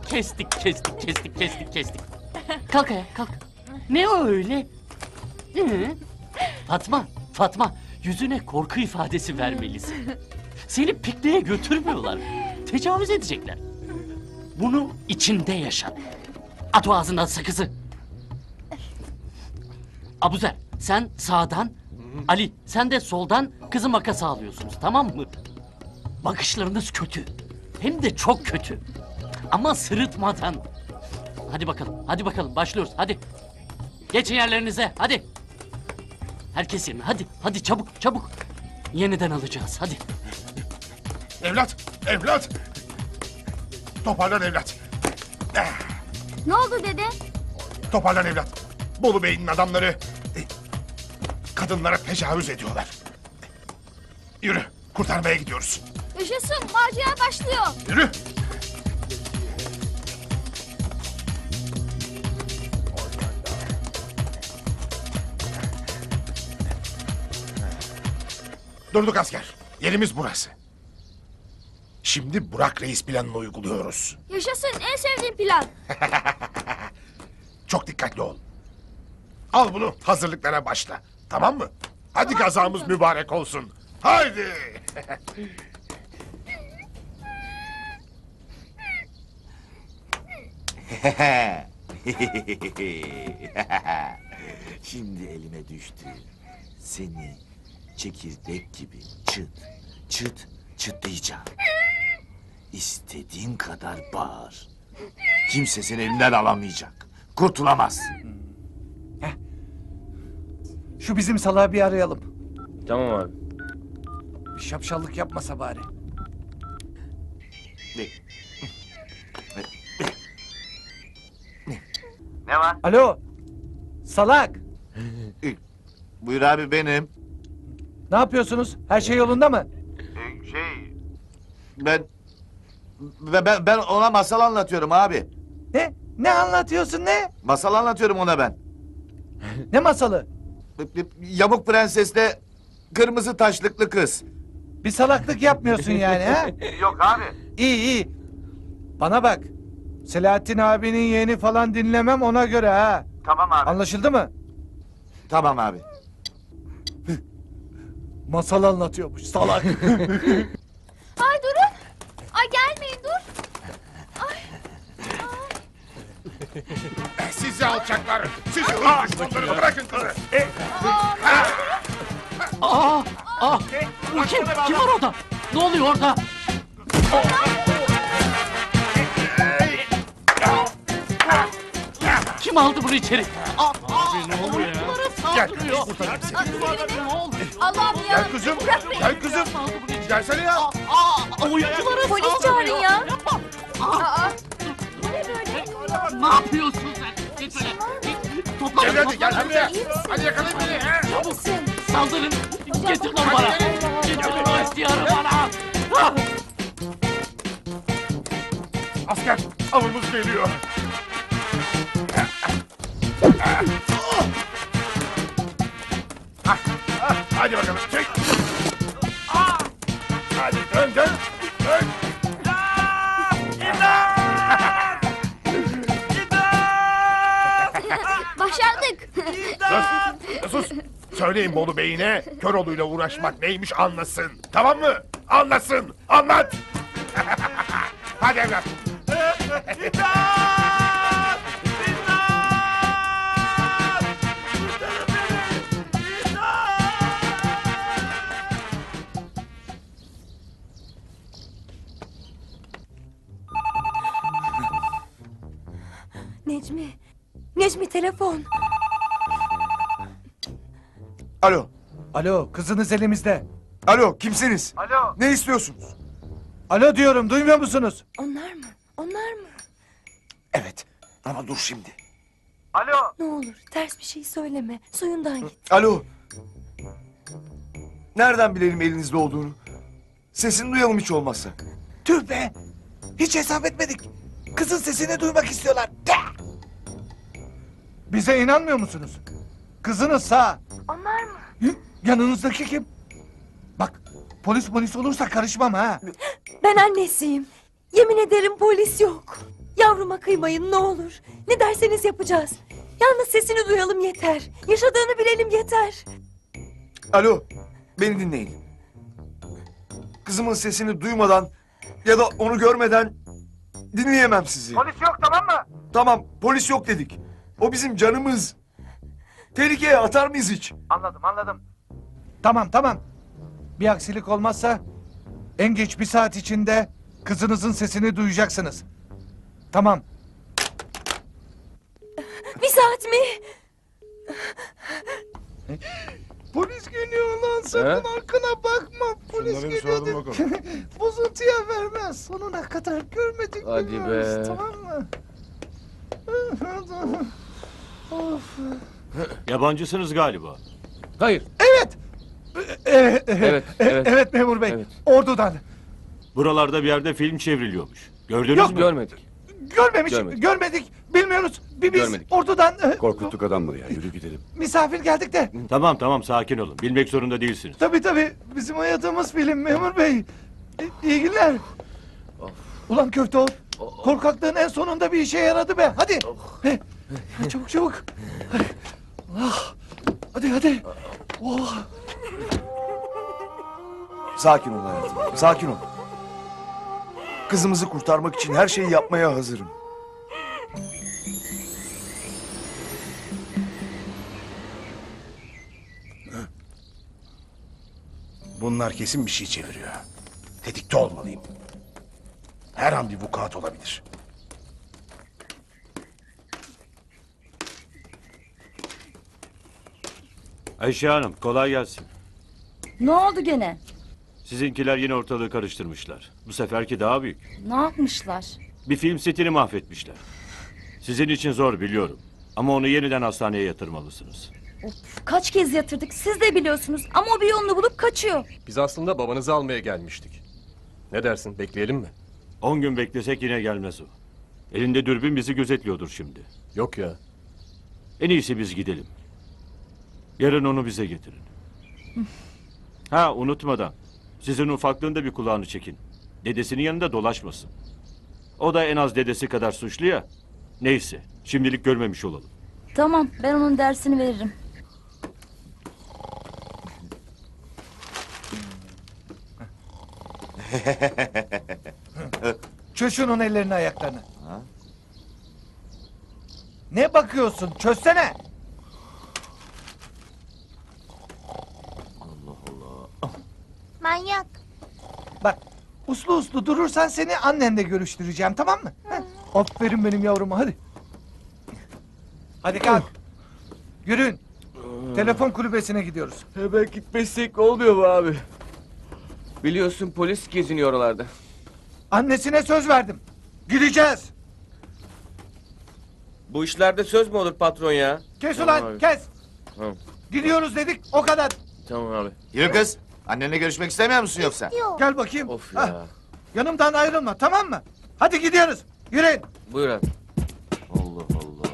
Kalk ayağa kalk. Ne o öyle? Hı? Fatma yüzüne korku ifadesi vermelisin. Seni pikniğe götürmüyorlar. Tecavüz edecekler. Bunu içinde yaşa. At o ağzından sakızı. Abuzer sen sağdan, Ali sen de soldan kızı makas alıyorsunuz tamam mı? Bakışlarınız kötü. Hem de çok kötü. Ama sırıtmadan. Hadi bakalım başlıyoruz hadi. Geçin yerlerinize hadi. Herkes yerine hadi çabuk. Yeniden alacağız hadi. Evlat. Toparlan evlat. Ne oldu dede? Toparlan evlat. Bolu Bey'in adamları kadınlara tecavüz ediyorlar. Yürü, kurtarmaya gidiyoruz. Yaşasın macera başlıyor. Yürü. Durduk asker. Yerimiz burası. Şimdi Burak Reis planını uyguluyoruz. Yaşasın en sevdiğim plan. Çok dikkatli ol. Al bunu hazırlıklara başla. Tamam mı? Hadi kazamız mübarek olsun. Haydi. Şimdi elime düştü. Seni çekirdek gibi çıtlayacağım. İstediğin kadar bağır. Kimse seni elimden alamayacak. Kurtulamazsın. Şu bizim salağı bir arayalım. Tamam abi. Bir şapşallık yapmasa bari. Ne var? Alo. Salak. Buyur abi benim. Ne yapıyorsunuz? Her şey yolunda mı? Ben ona masal anlatıyorum abi. Ne? Ne anlatıyorsun ne? Masal anlatıyorum ona ben. Ne masalı? Yamuk Prenses'le kırmızı taşlıklı kız. Bir salaklık yapmıyorsun yani ha? Yok abi. İyi iyi. Bana bak. Selahattin abinin yeğeni falan dinlemem ona göre ha. Tamam abi. Anlaşıldı mı? Tamam abi. Masal anlatıyormuş salak. Ay durun. Ay gelmeyin dur. Sizi alçaklar. Sizi hırsız düşmanları bırakın kızı. Bu kim? Kim var orada? Ne oluyor orada? Kim aldı bunu içeri? Ne oluyor ya? Saldırıyor. Allah'ım ya. Gel kızım. Gel kızım. Gelsene ya. Oyunculara Polis çağırın ya. Yapma. Aa. Bu ne böyle? Ne yapıyorsun sen? Geç öyle. Topla. Gel hadi gel buraya. Hadi yakalayın beni. ha? Saldırın. Getir onu bana. Getir o ihtiyarı bana. Ah! Asker avımız geliyor. Hadi bakalım çek. Hadi dön dön. Dön. Başardık. Sus. Söyleyin Bolu Bey'ine Köroğlu'yla uğraşmak neymiş anlasın. Tamam mı? Anlasın. Anlat. Hadi evlat. Necmi. Necmi telefon. Alo. Alo kızınız elimizde. Alo kimsiniz? Alo. Ne istiyorsunuz? Alo diyorum duymuyor musunuz? Onlar mı? Onlar mı? Evet. Ama dur şimdi. Ne olur ters bir şey söyleme. Suyundan git. Alo. Nereden bilelim elinizde olduğunu? Sesini duyalım hiç olmazsa. Tüh be. Hiç hesap etmedik. Kızın sesini duymak istiyorlar. Bize inanmıyor musunuz? Kızınız sağ. Onlar mı? Yanınızdaki kim? Bak polis olursa karışmam ha. Ben annesiyim. Yemin ederim polis yok. Yavruma kıymayın ne olur. Ne derseniz yapacağız. Yalnız sesini duyalım yeter. Yaşadığını bilelim yeter. Alo. Beni dinleyin. Kızımın sesini duymadan ya da onu görmeden dinleyemem sizi. Polis yok tamam mı? Tamam polis yok dedik. O bizim canımız. Tehlikeye atar mıyız hiç? Anladım. Tamam. Bir aksilik olmazsa en geç bir saat içinde kızınızın sesini duyacaksınız. Tamam. Bir saat mi? Polis geliyor lan sakın arkana bakma. Polis Şunları bir geliyor. soralım bakalım. Bozuntuya vermez. Sonuna kadar görmedik. Hadi biliyoruz, be. Tamam mı? Of. Yabancısınız galiba. Hayır. Evet. Evet. Evet memur bey. Evet. Ordudan. Buralarda bir yerde film çevriliyormuş. Gördünüz Yok, mü? Görmedik. Görmedik. Bilmiyoruz. Biz Görmedik. ordudan Korkuttuk adamları ya. Yürü gidelim. misafir geldik de. Tamam sakin olun. Bilmek zorunda değilsiniz. Tabii. Bizim hayatımız film memur bey. İyi günler. Ulan köfte ol. Korkaklığın en sonunda bir işe yaradı be. Hadi. Çabuk. Ah. Hadi. Oh. Sakin ol hayatım. Sakin ol. Kızımızı kurtarmak için her şeyi yapmaya hazırım. Bunlar kesin bir şey çeviriyor. Tetikte olmalıyım. Her an bir vukuat olabilir. Ayşe Hanım kolay gelsin. Ne oldu gene? Sizinkiler yine ortalığı karıştırmışlar. Bu seferki daha büyük. Ne yapmışlar? Bir film setini mahvetmişler. Sizin için zor biliyorum. Ama onu yeniden hastaneye yatırmalısınız. Kaç kez yatırdık siz de biliyorsunuz ama o bir yolunu bulup kaçıyor. Biz aslında babanızı almaya gelmiştik. Ne dersin, bekleyelim mi? 10 gün beklesek yine gelmez o. Elinde dürbün bizi gözetliyordur şimdi. Yok ya. En iyisi biz gidelim. Yarın onu bize getirin. Ha, unutmadan. Sizin ufaklığında bir kulağını çekin. Dedesinin yanında dolaşmasın. O da en az dedesi kadar suçlu ya. Neyse, şimdilik görmemiş olalım. Tamam, ben onun dersini veririm. Çöz şunun ellerini ayaklarını. Ne bakıyorsun? Çözsene. Manyak. Bak, uslu uslu durursan seni annenle görüştüreceğim, tamam mı? Heh. Aferin benim yavruma, hadi. Hadi kalk. Yürüyün. Telefon kulübesine gidiyoruz. Hemen gitmezsek olmuyor mu abi? Biliyorsun polis geziniyor oralarda. Annesine söz verdim. Gideceğiz. Bu işlerde söz mü olur patron ya? Kes Tamam ulan, abi. kes. Tamam. Gidiyoruz dedik, o kadar. Tamam abi. Yürü kız. Annenle görüşmek istemiyor musun yoksa? Gel bakayım. Of Hah, ya. yanımdan ayrılma, tamam mı? Hadi gidiyoruz. Yürüyün. Buyur abi. Allah Allah.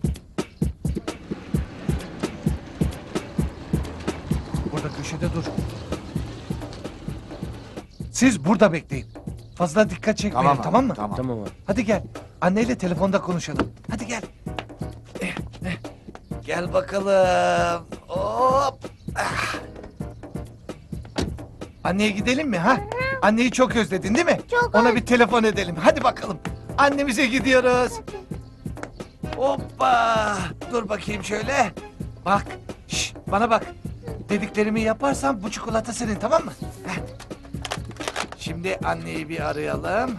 Burada köşede dur. Siz burada bekleyin. Fazla dikkat çekmeyin, tamam mı? Tamam. Tamam abi. Hadi gel. Anneyle telefonda konuşalım. Hadi gel. Gel bakalım. Hop. Ah. Anneye gidelim mi ha? Anneyi çok özledin değil mi? Çok Ona bir telefon edelim. Hadi bakalım. Annemize gidiyoruz. Hoppa. Dur bakayım şöyle. Bak. Şş, bana bak. Dediklerimi yaparsan bu çikolata senin, tamam mı? Heh. Şimdi anneyi bir arayalım.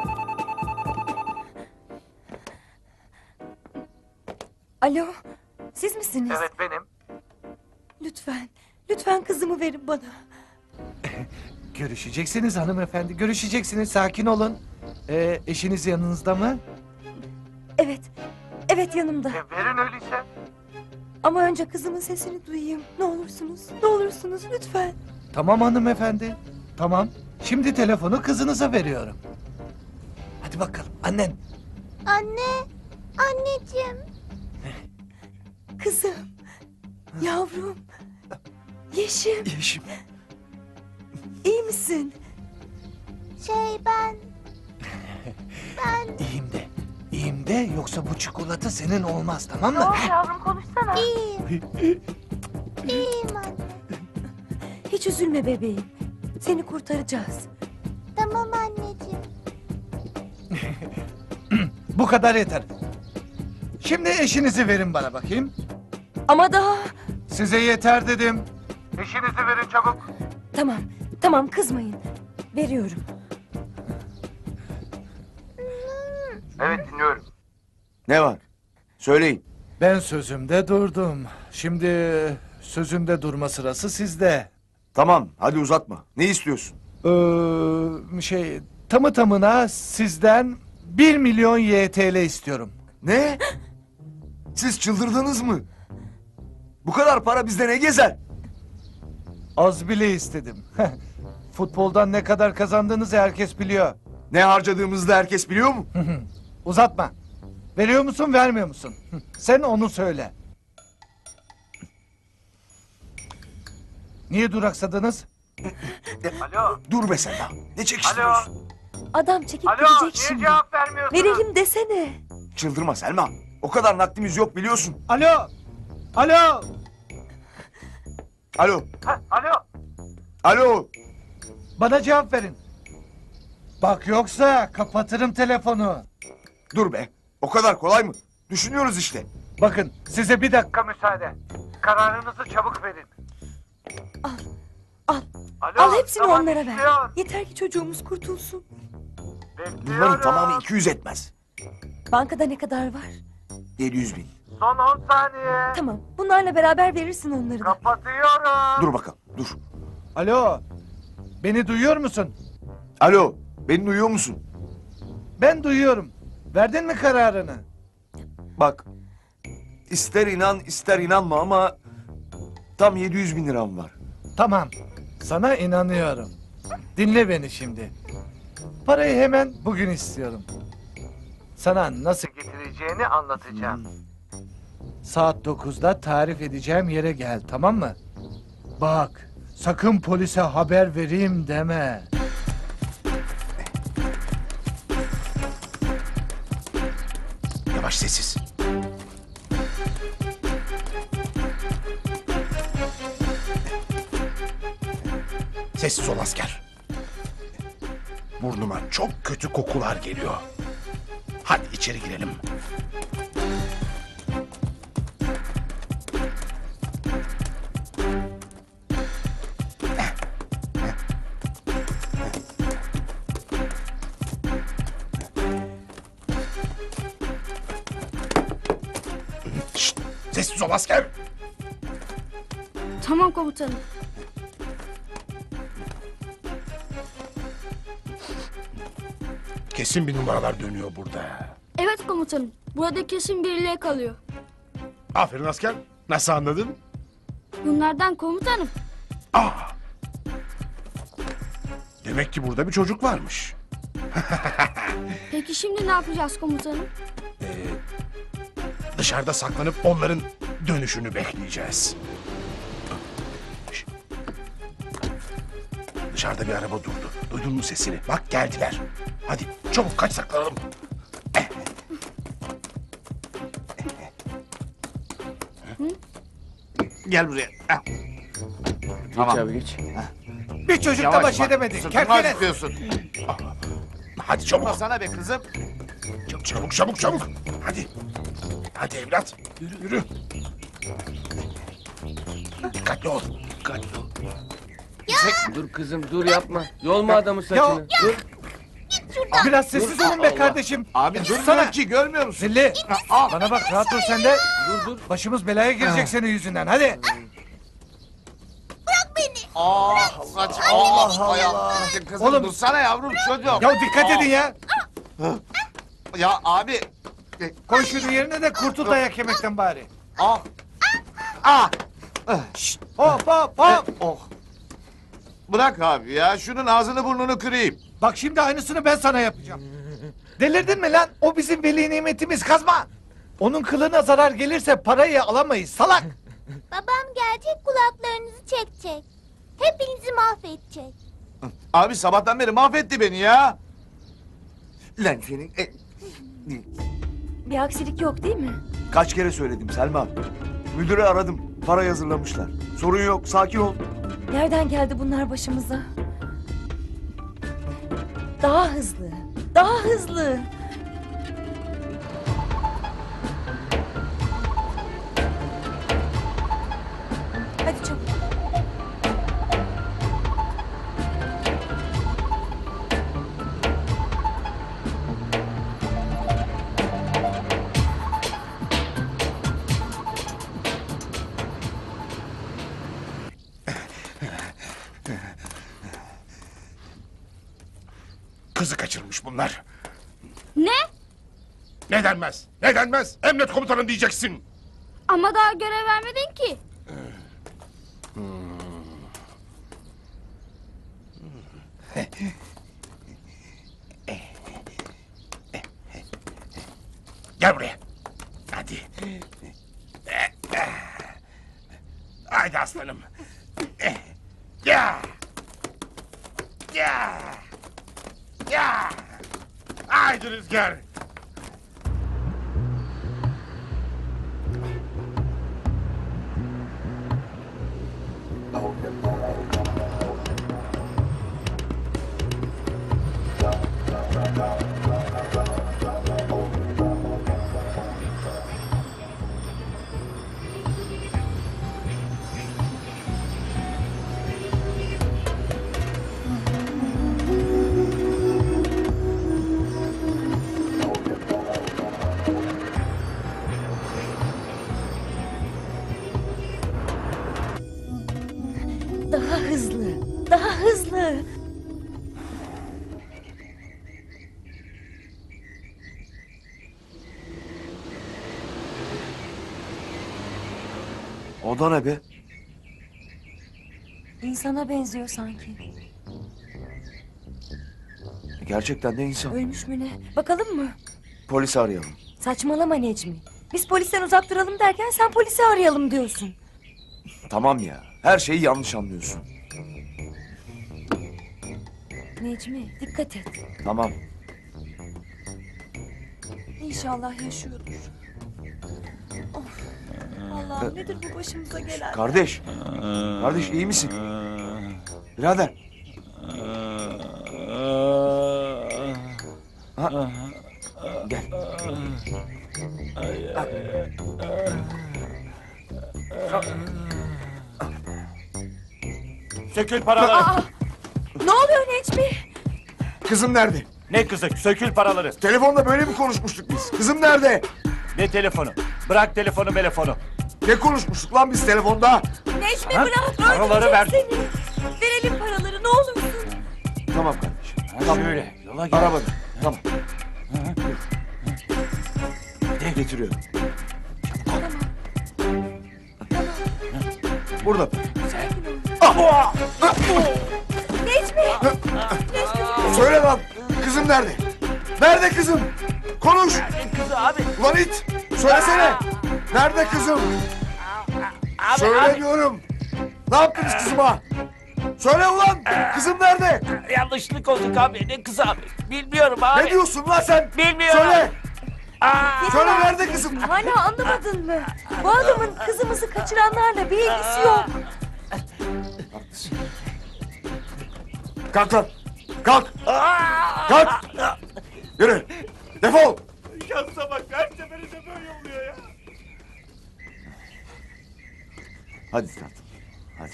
Alo, siz misiniz? Evet benim. Lütfen, lütfen kızımı verin bana. Görüşeceksiniz hanımefendi. Görüşeceksiniz. Sakin olun. Eşiniz yanınızda mı? Evet, evet yanımda. Verin öyleyse. Ama önce kızımın sesini duyayım. Ne olursunuz, ne olursunuz lütfen. Tamam hanımefendi. Tamam. Şimdi telefonu kızınıza veriyorum. Hadi bakalım annen. Anne, anneciğim. Kızım, yavrum, Yeşim, Yeşim. iyi misin? Ben İyiyim de. İyiyim de yoksa bu çikolata senin olmaz, tamam mı? Yavrum konuşsana. iyiyim anne. Hiç üzülme bebeğim. Seni kurtaracağız. Tamam anneciğim. Bu kadar yeter. Şimdi eşinizi verin bana bakayım. Ama daha... Size yeter dedim. Eşinizi verin çabuk. Tamam, tamam kızmayın. Veriyorum. Evet dinliyorum. Ne var? Söyleyin. Ben sözümde durdum. Şimdi sözümde durma sırası sizde. Tamam, hadi uzatma. Ne istiyorsun? Tamı tamına sizden 1 milyon YTL istiyorum. Ne? Siz çıldırdınız mı? Bu kadar para bizde ne gezer? Az bile istedim. Futboldan ne kadar kazandığınızı herkes biliyor. Ne harcadığımızı da herkes biliyor mu? Uzatma. Veriyor musun, vermiyor musun? Sen onu söyle. Niye duraksadınız? Dur be Selma. Ne çekiştiriyorsun? Adam çekip gidecek şimdi. Verelim desene. Çıldırma Selma. O kadar nakdimiz yok biliyorsun. Alo! Alo! Alo. Alo! Alo. Bana cevap verin. Bak yoksa kapatırım telefonu. Dur be. O kadar kolay mı? Düşünüyoruz işte. Bakın size bir dakika müsaade. Kararınızı çabuk verin. Al. Alo, Al hepsini tamam, onlara ver. istiyor. Yeter ki çocuğumuz kurtulsun. Bunların tamamı 200 etmez. Bankada ne kadar var? 700 bin. Son 10 saniye. Tamam. Bunlarla beraber verirsin onları da. Kapatıyorum. Dur bakalım. Dur. Alo. Beni duyuyor musun? Alo. Beni duyuyor musun? Ben duyuyorum. Verdin mi kararını? Bak. İster inan ister inanma ama tam 700 bin liram var. Tamam. Sana inanıyorum. Dinle beni şimdi. Parayı hemen bugün istiyorum. Sana nasıl getireceğini anlatacağım. Saat 9'da tarif edeceğim yere gel, tamam mı? Bak, sakın polise haber vereyim deme. Yavaş, sessiz. Sessiz ol asker. Burnuma çok kötü kokular geliyor. Hadi içeri girelim. Şşt, sessiz ol asker. Tamam komutanım. Kesin bir numaralar dönüyor burada. Evet komutanım. Burada kesin birileri kalıyor. Aferin asker. Nasıl anladın? Bunlardan komutanım. Aa! Demek ki burada bir çocuk varmış. Peki şimdi ne yapacağız komutanım? Dışarıda saklanıp onların dönüşünü bekleyeceğiz. Şşt. Dışarıda bir araba durdu. Duydun mu sesini? Bak geldiler. Hadi çabuk kaç saklanalım. Gel buraya. Geç abi geç. Bir çocukla baş edemedin. Sırtıma Kerkenes. tutuyorsun. Hadi çabuk. Sana be kızım. Çabuk çabuk çabuk. Hadi. Hadi evlat. Yürü yürü. Dikkatli ol. Dikkatli ol. Dur kızım dur yapma. Yolma adamın saçını. Dur. Biraz sessiz olun be kardeşim. Abi Sana. dursana ki görmüyor musun? Zilli. Bana bak, rahat ol sen de. Dur. Başımız belaya girecek senin yüzünden. Hadi. Allah Allah. Kızım Oğlum. dursana yavrum çocuğum. Ya dikkat edin ya. Ya abi. Koy şunu yerine de kurtul dayak yemekten bari. Ah. Ah. Hop hop hop. Oh. Bırak abi ya. Şunun ağzını burnunu kırayım. Bak şimdi aynısını ben sana yapacağım. Delirdin mi lan? O bizim veli nimetimiz, kazma. Onun kılığına zarar gelirse parayı alamayız salak. Babam gelecek kulaklarınızı çekecek. Hepinizi mahvedecek. Abi sabahtan beri mahvetti beni ya. Lan senin... Bir aksilik yok değil mi? Kaç kere söyledim Selma. Müdürü aradım. Para hazırlamışlar. Sorun yok. Sakin ol. Nereden geldi bunlar başımıza? Daha hızlı. Daha hızlı. Hadi çabuk. Kızı kaçırmış bunlar. Ne? Ne denmez? Ne denmez? Emret komutanım diyeceksin. Ama daha görev vermedin ki. Gel buraya. Hadi. Haydi aslanım. Ya. Ya. Ya. Haydi Rüzgar. Daha hızlı. Daha hızlı. O da ne be? İnsana benziyor sanki. Gerçekten de insan. Ölmüş mü ne? Bakalım mı? Polisi arayalım. Saçmalama Necmi. Biz polisten uzak duralım derken sen polisi arayalım diyorsun. Tamam ya. Her şeyi yanlış anlıyorsun. Necmi dikkat et. Tamam. İnşallah yaşıyordur. Of. Allah'ım nedir bu başımıza gelen? Kardeş. Kardeş iyi misin? Birader. Ha? Gel. Sökül paraları. Aa, ne oluyor Necmi? Kızım nerede? Ne kızı? Sökül paraları. Telefonda böyle mi konuşmuştuk biz? Kızım nerede? Ne telefonu? Bırak telefonu telefonu. Ne konuşmuştuk lan biz telefonda? Necmi Ha? bırak Paraları ver. öldürecek seni. Verelim paraları ne olursun. Tamam kardeşim. Tamam. Şöyle yola gel. Arabada. Tamam. Getiriyorum. Burada. Necmi. Söyle lan. Kızım nerede? Nerede kızım? Konuş. Kızı abi. Ulan it. Söylesene. Nerede kızım? Abi, Söyle abi. diyorum. Ne yaptınız kızıma? Söyle ulan. Kızım nerede? Yanlışlık olduk abi. Ne kızı abi? Bilmiyorum abi. Ne diyorsun lan sen? Bilmiyorum. Söyle. Aa, Söyle nerede kızım? Hala anlamadın mı? Bu adamın kızımızı kaçıranlarla bir ilgisi yok. Kalk lan. Kalk. Kalk. Yürü. Defol. Şansa bak her seferinde böyle oluyor ya. Hadi tatlım. Hadi.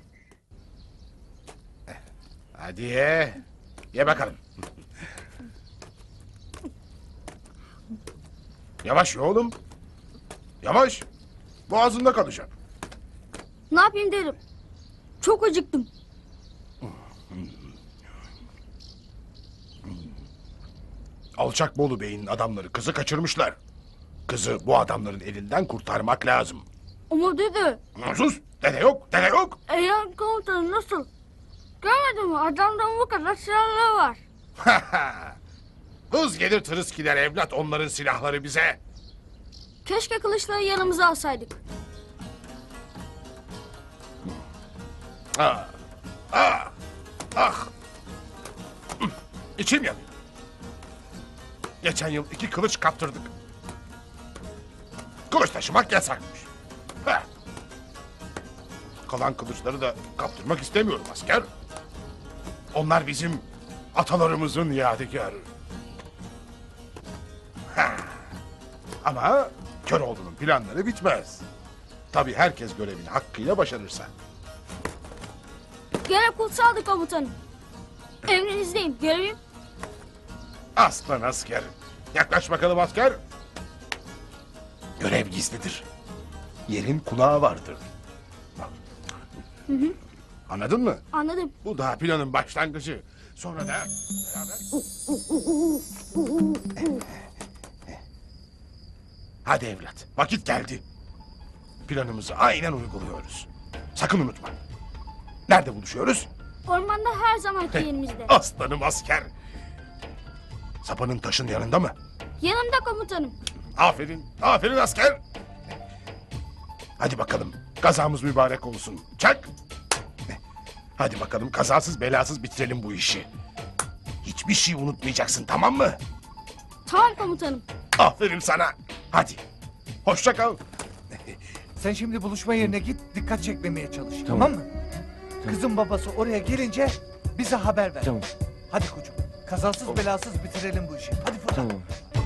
Hadi ye. Ye bakalım. Yavaş ye oğlum. Yavaş. Boğazında kalacak. Ne yapayım derim. Çok acıktım. Alçakboğlu Bey'in adamları kızı kaçırmışlar. Kızı bu adamların elinden kurtarmak lazım. Ama dede. Sus. Dede yok. Dede yok. Eğer komutanım nasıl? Görmedin mi? Adamdan bu kadar silahları var. Hız gelir tırıs gider evlat, onların silahları bize. Keşke kılıçları yanımıza alsaydık. Ah. Ah. Ah. İçim yanıyor. Geçen yıl 2 kılıç kaptırdık. Kılıç taşımak yasakmış. Heh. Kalan kılıçları da kaptırmak istemiyorum asker. Onlar bizim atalarımızın yadigarı. Heh. Ama Köroğlu'nun planları bitmez. Tabii herkes görevini hakkıyla başarırsa. Gene kutsaldı komutanım. Emrinizdeyim. Görevim. Aslan asker. Yaklaş bakalım asker. Görev gizlidir. Yerin kulağı vardır. Anladın mı? Anladım. Bu daha planın başlangıcı. Sonra da beraber... Hadi evlat, vakit geldi. Planımızı aynen uyguluyoruz. Sakın unutma. Nerede buluşuyoruz? Ormanda her zamanki yerimizde. Aslanım asker. Sapanın taşın yanında mı? Yanımda komutanım. Aferin, aferin asker. Hadi bakalım, kazamız mübarek olsun. Çak. Hadi bakalım, kazasız belasız bitirelim bu işi. Hiçbir şey unutmayacaksın, tamam mı? Tamam komutanım. Aferin sana. Hadi, hoşça kal. Sen şimdi buluşma yerine git, dikkat çekmemeye çalış. Tamam mı? Kızın babası oraya gelince bize haber ver. Tamam. Hadi koçum. Kazasız belasız bitirelim bu işi. Hadi fırla. Tamam.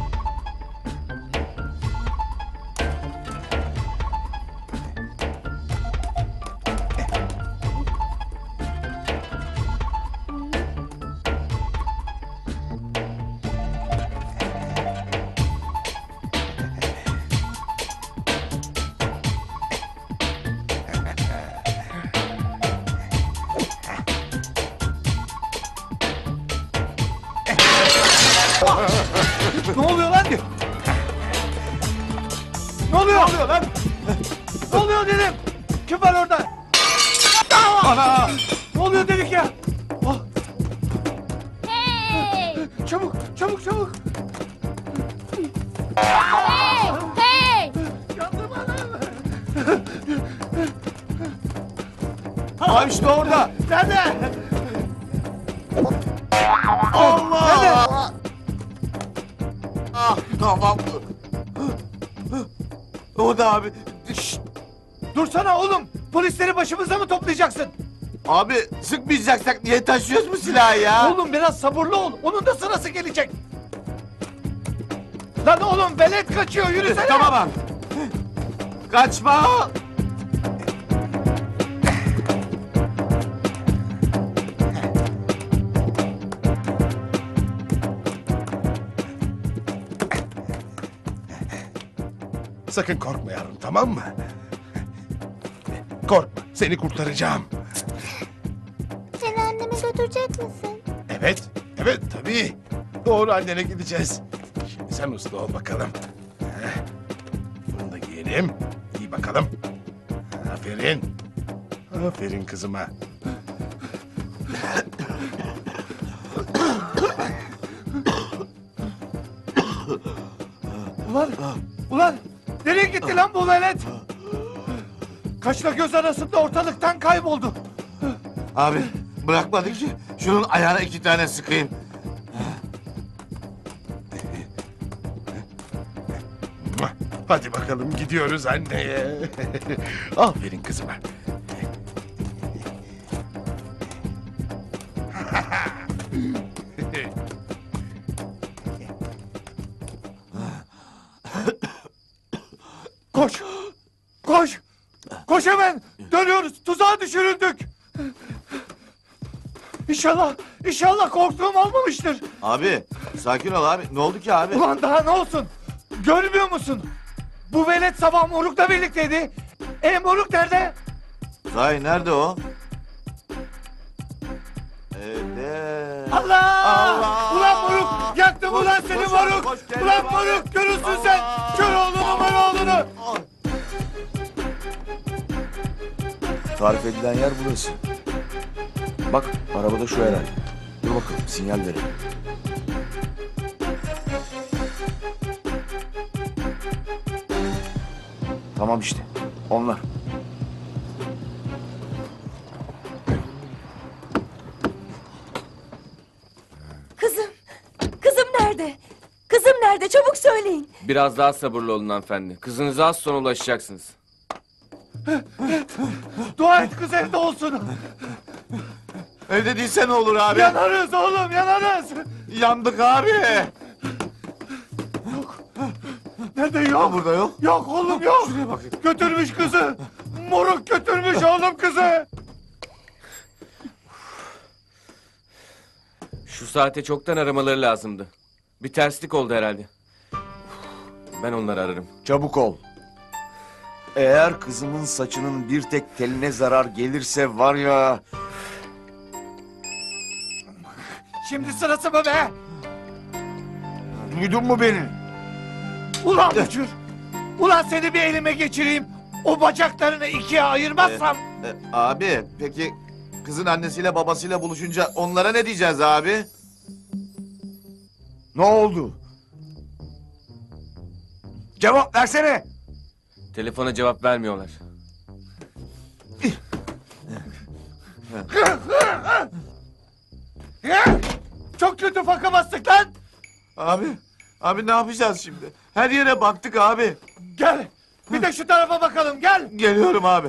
Ne oluyor lan? Ne oluyor? Ne oluyor lan? Ne oluyor dedim? Kim var orada? Ana! Ne oluyor dedik ya? Oh, Hey! çabuk, çabuk, çabuk. Hey! Hey! Abi işte orada. Nerede? Allah! Nerede? Ah, tamam. O da abi. Şşt! Dursana oğlum. Polisleri başımıza mı toplayacaksın? Abi sıkmayacaksak niye taşıyoruz bu silahı ya? Oğlum biraz sabırlı ol. Onun da sırası gelecek. Lan oğlum velet kaçıyor. Yürüsene. Tamam abi. Kaçma. Sakın korkma yavrum, tamam mı? Korkma, seni kurtaracağım. Seni anneme götürecek misin? Evet, evet tabii. Doğru annene gideceğiz. Şimdi sen uslu ol bakalım. Heh. Bunu da giyelim. Giy bakalım. Aferin. Aferin kızıma. Ulan nereye gitti lan bu velet? Kaşla göz arasında ortalıktan kayboldu. Abi bırakmadı ki. Şunun ayağına 2 tane sıkayım. Hadi bakalım gidiyoruz anneye. Aferin kızıma. Koş! Koş! Koş hemen! Dönüyoruz! Tuzağa düşürüldük! İnşallah korktuğum olmamıştır. Abi sakin ol abi. Ne oldu ki abi? Ulan daha ne olsun? Görmüyor musun? Bu velet sabah Moruk'la birlikteydi. Moruk nerede? Sahi nerede o? Evet. Allah! Ulan Moruk! Yaktım ulan seni koş, Moruk! koş, gel Ulan baba. Moruk! Görürsün sen! Kör oğlunu mor oğlunu! Tarif edilen yer burası. Bak arabada şu herhalde. Dur bakalım sinyal verelim. Tamam işte. Onlar. Kızım. Kızım nerede? Kızım nerede? Çabuk söyleyin. Biraz daha sabırlı olun hanımefendi. Kızınıza az sonra ulaşacaksınız. Dua et kız evde olsun. Evde değilse ne olur abi? Yanarız oğlum yanarız. Yandık abi. Nerede yok? Aa, burada yok. Yok oğlum yok. Şuraya bakın. Götürmüş kızı. Moruk götürmüş oğlum kızı. Şu saate çoktan aramaları lazımdı. Bir terslik oldu herhalde. Ben onları ararım. Çabuk ol. Eğer kızımın saçının bir tek teline zarar gelirse var ya... Şimdi sırası mı be? Duydun mu beni? Ulan Bıçır. Ulan seni bir elime geçireyim. O bacaklarını ikiye ayırmazsam. Abi peki kızın annesiyle babasıyla buluşunca onlara ne diyeceğiz abi? Ne oldu? Cevap versene. Telefona cevap vermiyorlar. Çok kötü faka bastık lan. Abi ne yapacağız şimdi? Her yere baktık abi. Gel. Bir de şu tarafa bakalım gel. Geliyorum abi.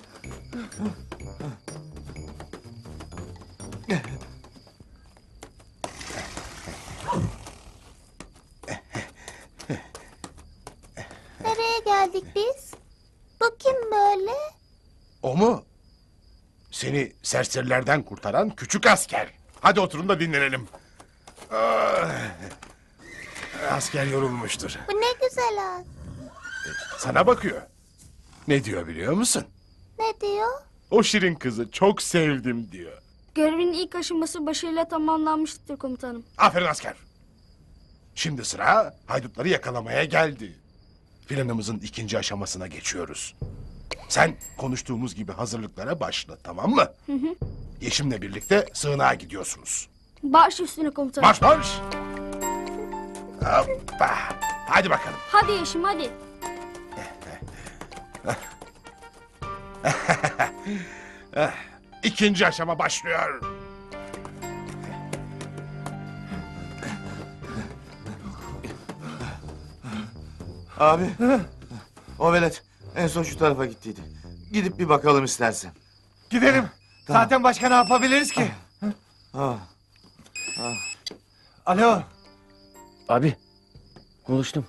Nereye geldik biz? Bu kim böyle? O mu? Seni serserilerden kurtaran küçük asker. Hadi oturun da dinlenelim. Ah, asker yorulmuştur. Bu ne güzel ağaç. Sana bakıyor. Ne diyor biliyor musun? Ne diyor? O şirin kızı çok sevdim diyor. Görevin ilk aşaması başarıyla tamamlanmıştır komutanım. Aferin asker. Şimdi sıra haydutları yakalamaya geldi. Planımızın 2. aşamasına geçiyoruz. Sen konuştuğumuz gibi hazırlıklara başla, tamam mı? Yeşim'le birlikte sığınağa gidiyorsunuz. Baş üstüne komutanım. Marş marş! Hoppa! Hadi bakalım. Hadi Yeşim hadi. İkinci aşama başlıyor. Abi. O velet en son şu tarafa gittiydi. Gidip bir bakalım istersen. Gidelim. Zaten başka ne yapabiliriz ki? Ah. Alo. Abi konuştum.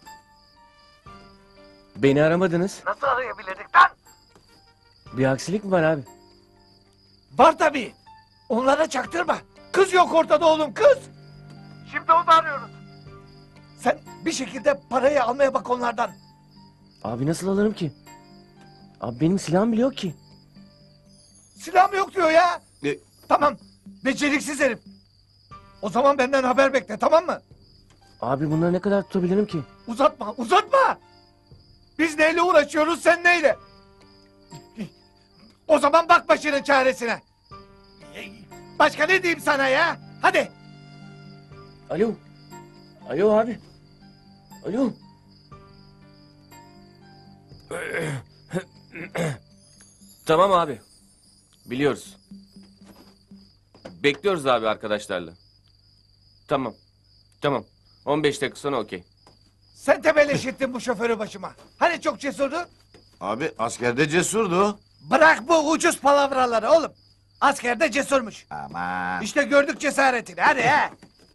Beni aramadınız. Nasıl arayabilirdik lan? Bir aksilik mi var abi? Var tabii. Onlara çaktırma. Kız yok ortada oğlum, kız. Şimdi onu arıyoruz. Sen bir şekilde parayı almaya bak onlardan. Abi nasıl alırım ki? Abi benim silahım bile yok ki. Silahım yok diyor ya. Ne? Tamam. Beceriksiz herif. O zaman benden haber bekle, tamam mı? Abi bunları ne kadar tutabilirim ki? Uzatma, uzatma. Biz neyle uğraşıyoruz, sen neyle? O zaman bak başının çaresine. Başka ne diyeyim sana ya? Hadi. Alo. Alo abi. Alo. Tamam abi. Biliyoruz. Bekliyoruz abi arkadaşlarla. Tamam. Tamam. 15 dakika sonra okey. Sen tebelleş ettin bu şoförü başıma. Hani çok cesurdu? Abi askerde cesurdu. Bırak bu ucuz palavraları oğlum. Askerde cesurmuş. Aman. İşte gördük cesaretini. Hadi he.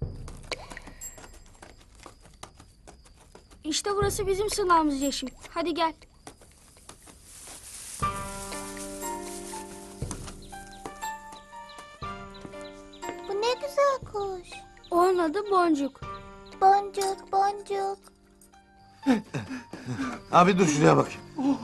İşte burası bizim sınavımız Yeşim. Hadi gel. Bu ne güzel kuş. Onun adı Boncuk. Boncuk, boncuk. Abi dur şuraya bakayım.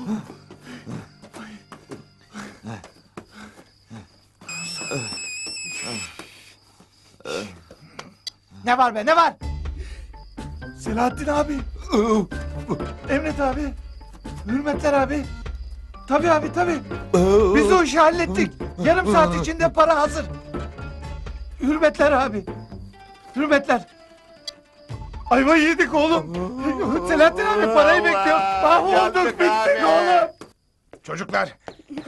Ne var be, ne var? Selahattin abi. Emret abi. Hürmetler abi. Tabii abi, tabii. Biz o işi hallettik. Yarım saat içinde para hazır. Hürmetler abi. Hürmetler. Ayva yedik oğlum. Selahattin abi parayı bekliyor. Mahvolduk, bittik oğlum. Çocuklar.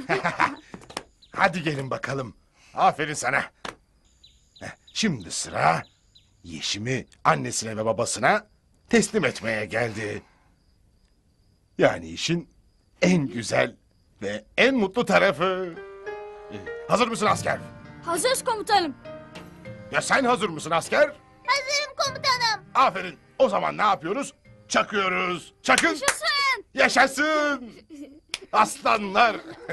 Hadi gelin bakalım. Aferin sana. Şimdi sıra Yeşim'i annesine ve babasına teslim etmeye geldi. Yani işin en güzel ve en mutlu tarafı. Hazır mısın asker? Hazırız komutanım. Ya sen hazır mısın asker? Hazırım komutanım. Aferin. O zaman ne yapıyoruz? Çakıyoruz. Çakın. Yaşasın. Yaşasın. Aslanlar.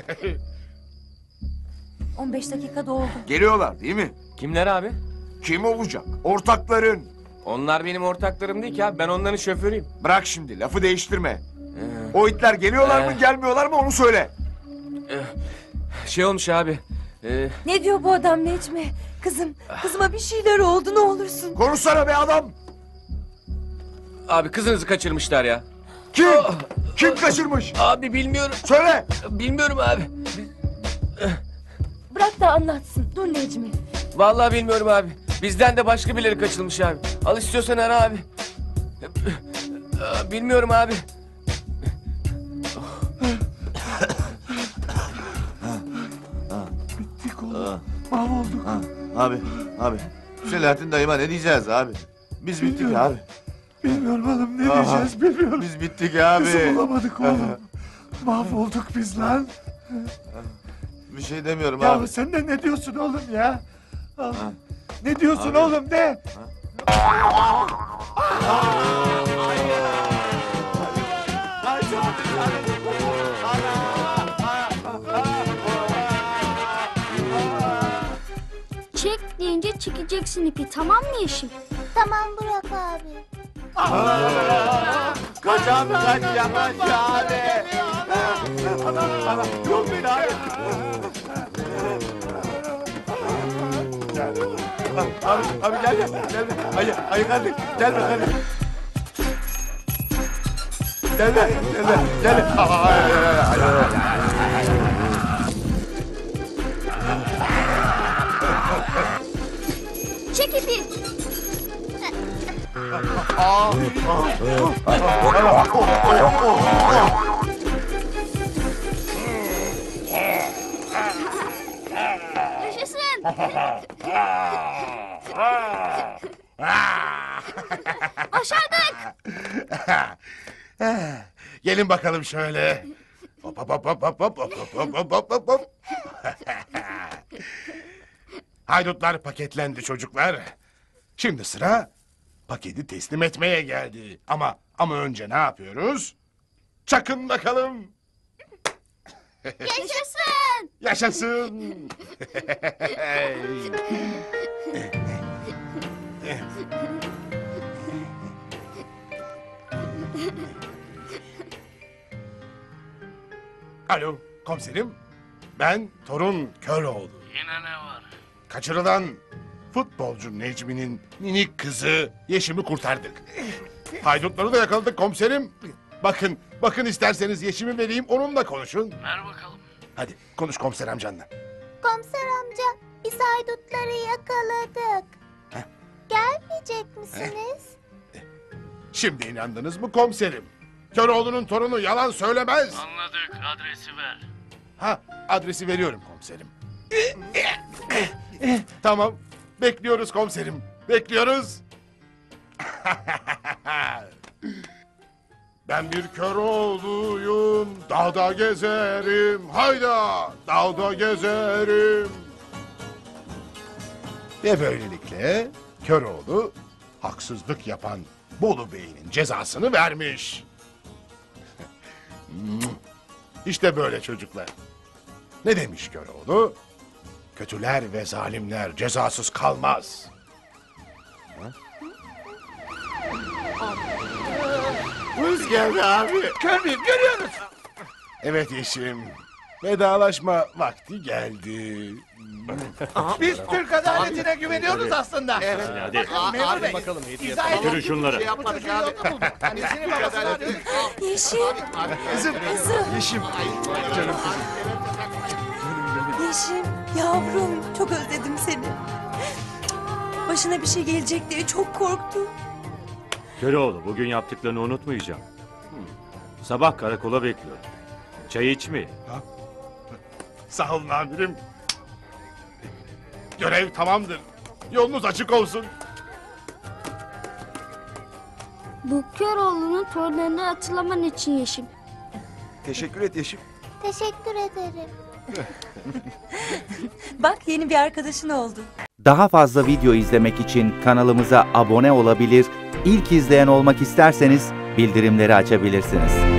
15 dakika doldu. Geliyorlar değil mi? Kimler abi? Kim olacak? Ortakların. Onlar benim ortaklarım değil ki abi. Ben onların şoförüyüm. Bırak şimdi lafı değiştirme. O itler geliyorlar mı gelmiyorlar mı onu söyle. Şey olmuş abi. Ne diyor bu adam Necmi? Kızıma bir şeyler oldu, ne olursun. Konuşsana be adam. Abi kızınızı kaçırmışlar ya. Kim? Kim kaçırmış? Abi bilmiyorum. Söyle. Bilmiyorum abi. Bırak da anlatsın. Dur Necmi. Vallahi bilmiyorum abi. Bizden de başka birileri kaçırılmış abi. Al istiyorsan ara abi. Bilmiyorum abi. Bittik oğlum. Mahvolduk. Abi. Selahattin dayıma ne diyeceğiz abi? Biz bittik abi. Bilmiyorum oğlum, ne diyeceğiz bilmiyorum. Biz bittik abi. Kızı bulamadık oğlum. Mahvolduk biz lan. Bir şey demiyorum Ya abi. sen de ne diyorsun oğlum ya? Ne diyorsun oğlum de? Çek deyince çekeceksin ipi, tamam mı Yeşim? Tamam Burak abi. Kaç abi kaç yavaş abi. Yok beni abi. Abi gel. Ayı kardeş gel bakalım. Dede. Dede. Çek ipi. Yaşasın. Başardık. Gelin bakalım şöyle. Hop hop hop hop hop hop hop hop hop hop hop hop. Haydutlar paketlendi çocuklar. Şimdi sıra paketi teslim etmeye geldi. Ama önce ne yapıyoruz? Çakın bakalım. Yaşasın. Yaşasın. Alo komiserim. Ben Torun Köroğlu. Yine ne var? Kaçırılan futbolcu Necmi'nin minik kızı Yeşim'i kurtardık. Haydutları da yakaladık komiserim. Bakın isterseniz Yeşim'i vereyim onunla konuşun. Ver bakalım. Hadi konuş komiser amcanla. Komiser amca, biz haydutları yakaladık. Gelmeyecek misiniz? Şimdi inandınız mı komiserim? Köroğlu'nun torunu yalan söylemez. Anladık. Adresi ver. Ha, adresi veriyorum komiserim. Tamam, bekliyoruz komiserim. Bekliyoruz. Ben bir Köroğlu'yum, dağda gezerim, hayda, dağda gezerim. Ve böylelikle Köroğlu haksızlık yapan Bolu Bey'in cezasını vermiş. İşte böyle çocuklar. Ne demiş Köroğlu? Kötüler ve zalimler cezasız kalmaz. Polis geldi abi. Görüyoruz. Evet Yeşim. Vedalaşma vakti geldi. Biz Türk adaletine güveniyoruz aslında. Evet. Hadi. Memur Bey, bakalım, hediye izah edin. Götürün şunları. Bu çocuğu yolda bulduk. Annesinin babasını arıyorduk. Yeşim, Kızım. Yeşim. Canım kızım. Yeşim, yavrum çok özledim seni. Başına bir şey gelecek diye çok korktum. Köroğlu bugün yaptıklarını unutmayacağım. Sabah karakola bekliyorum. Çay içmeyin. Sağ olun amirim. Görev tamamdır. Yolunuz açık olsun. Bu Köroğlu'nun torunlarını hatırlaman için Yeşim. Teşekkür et Yeşim. Teşekkür ederim. Bak yeni bir arkadaşın oldu. Daha fazla video izlemek için kanalımıza abone olabilir, ilk izleyen olmak isterseniz bildirimleri açabilirsiniz.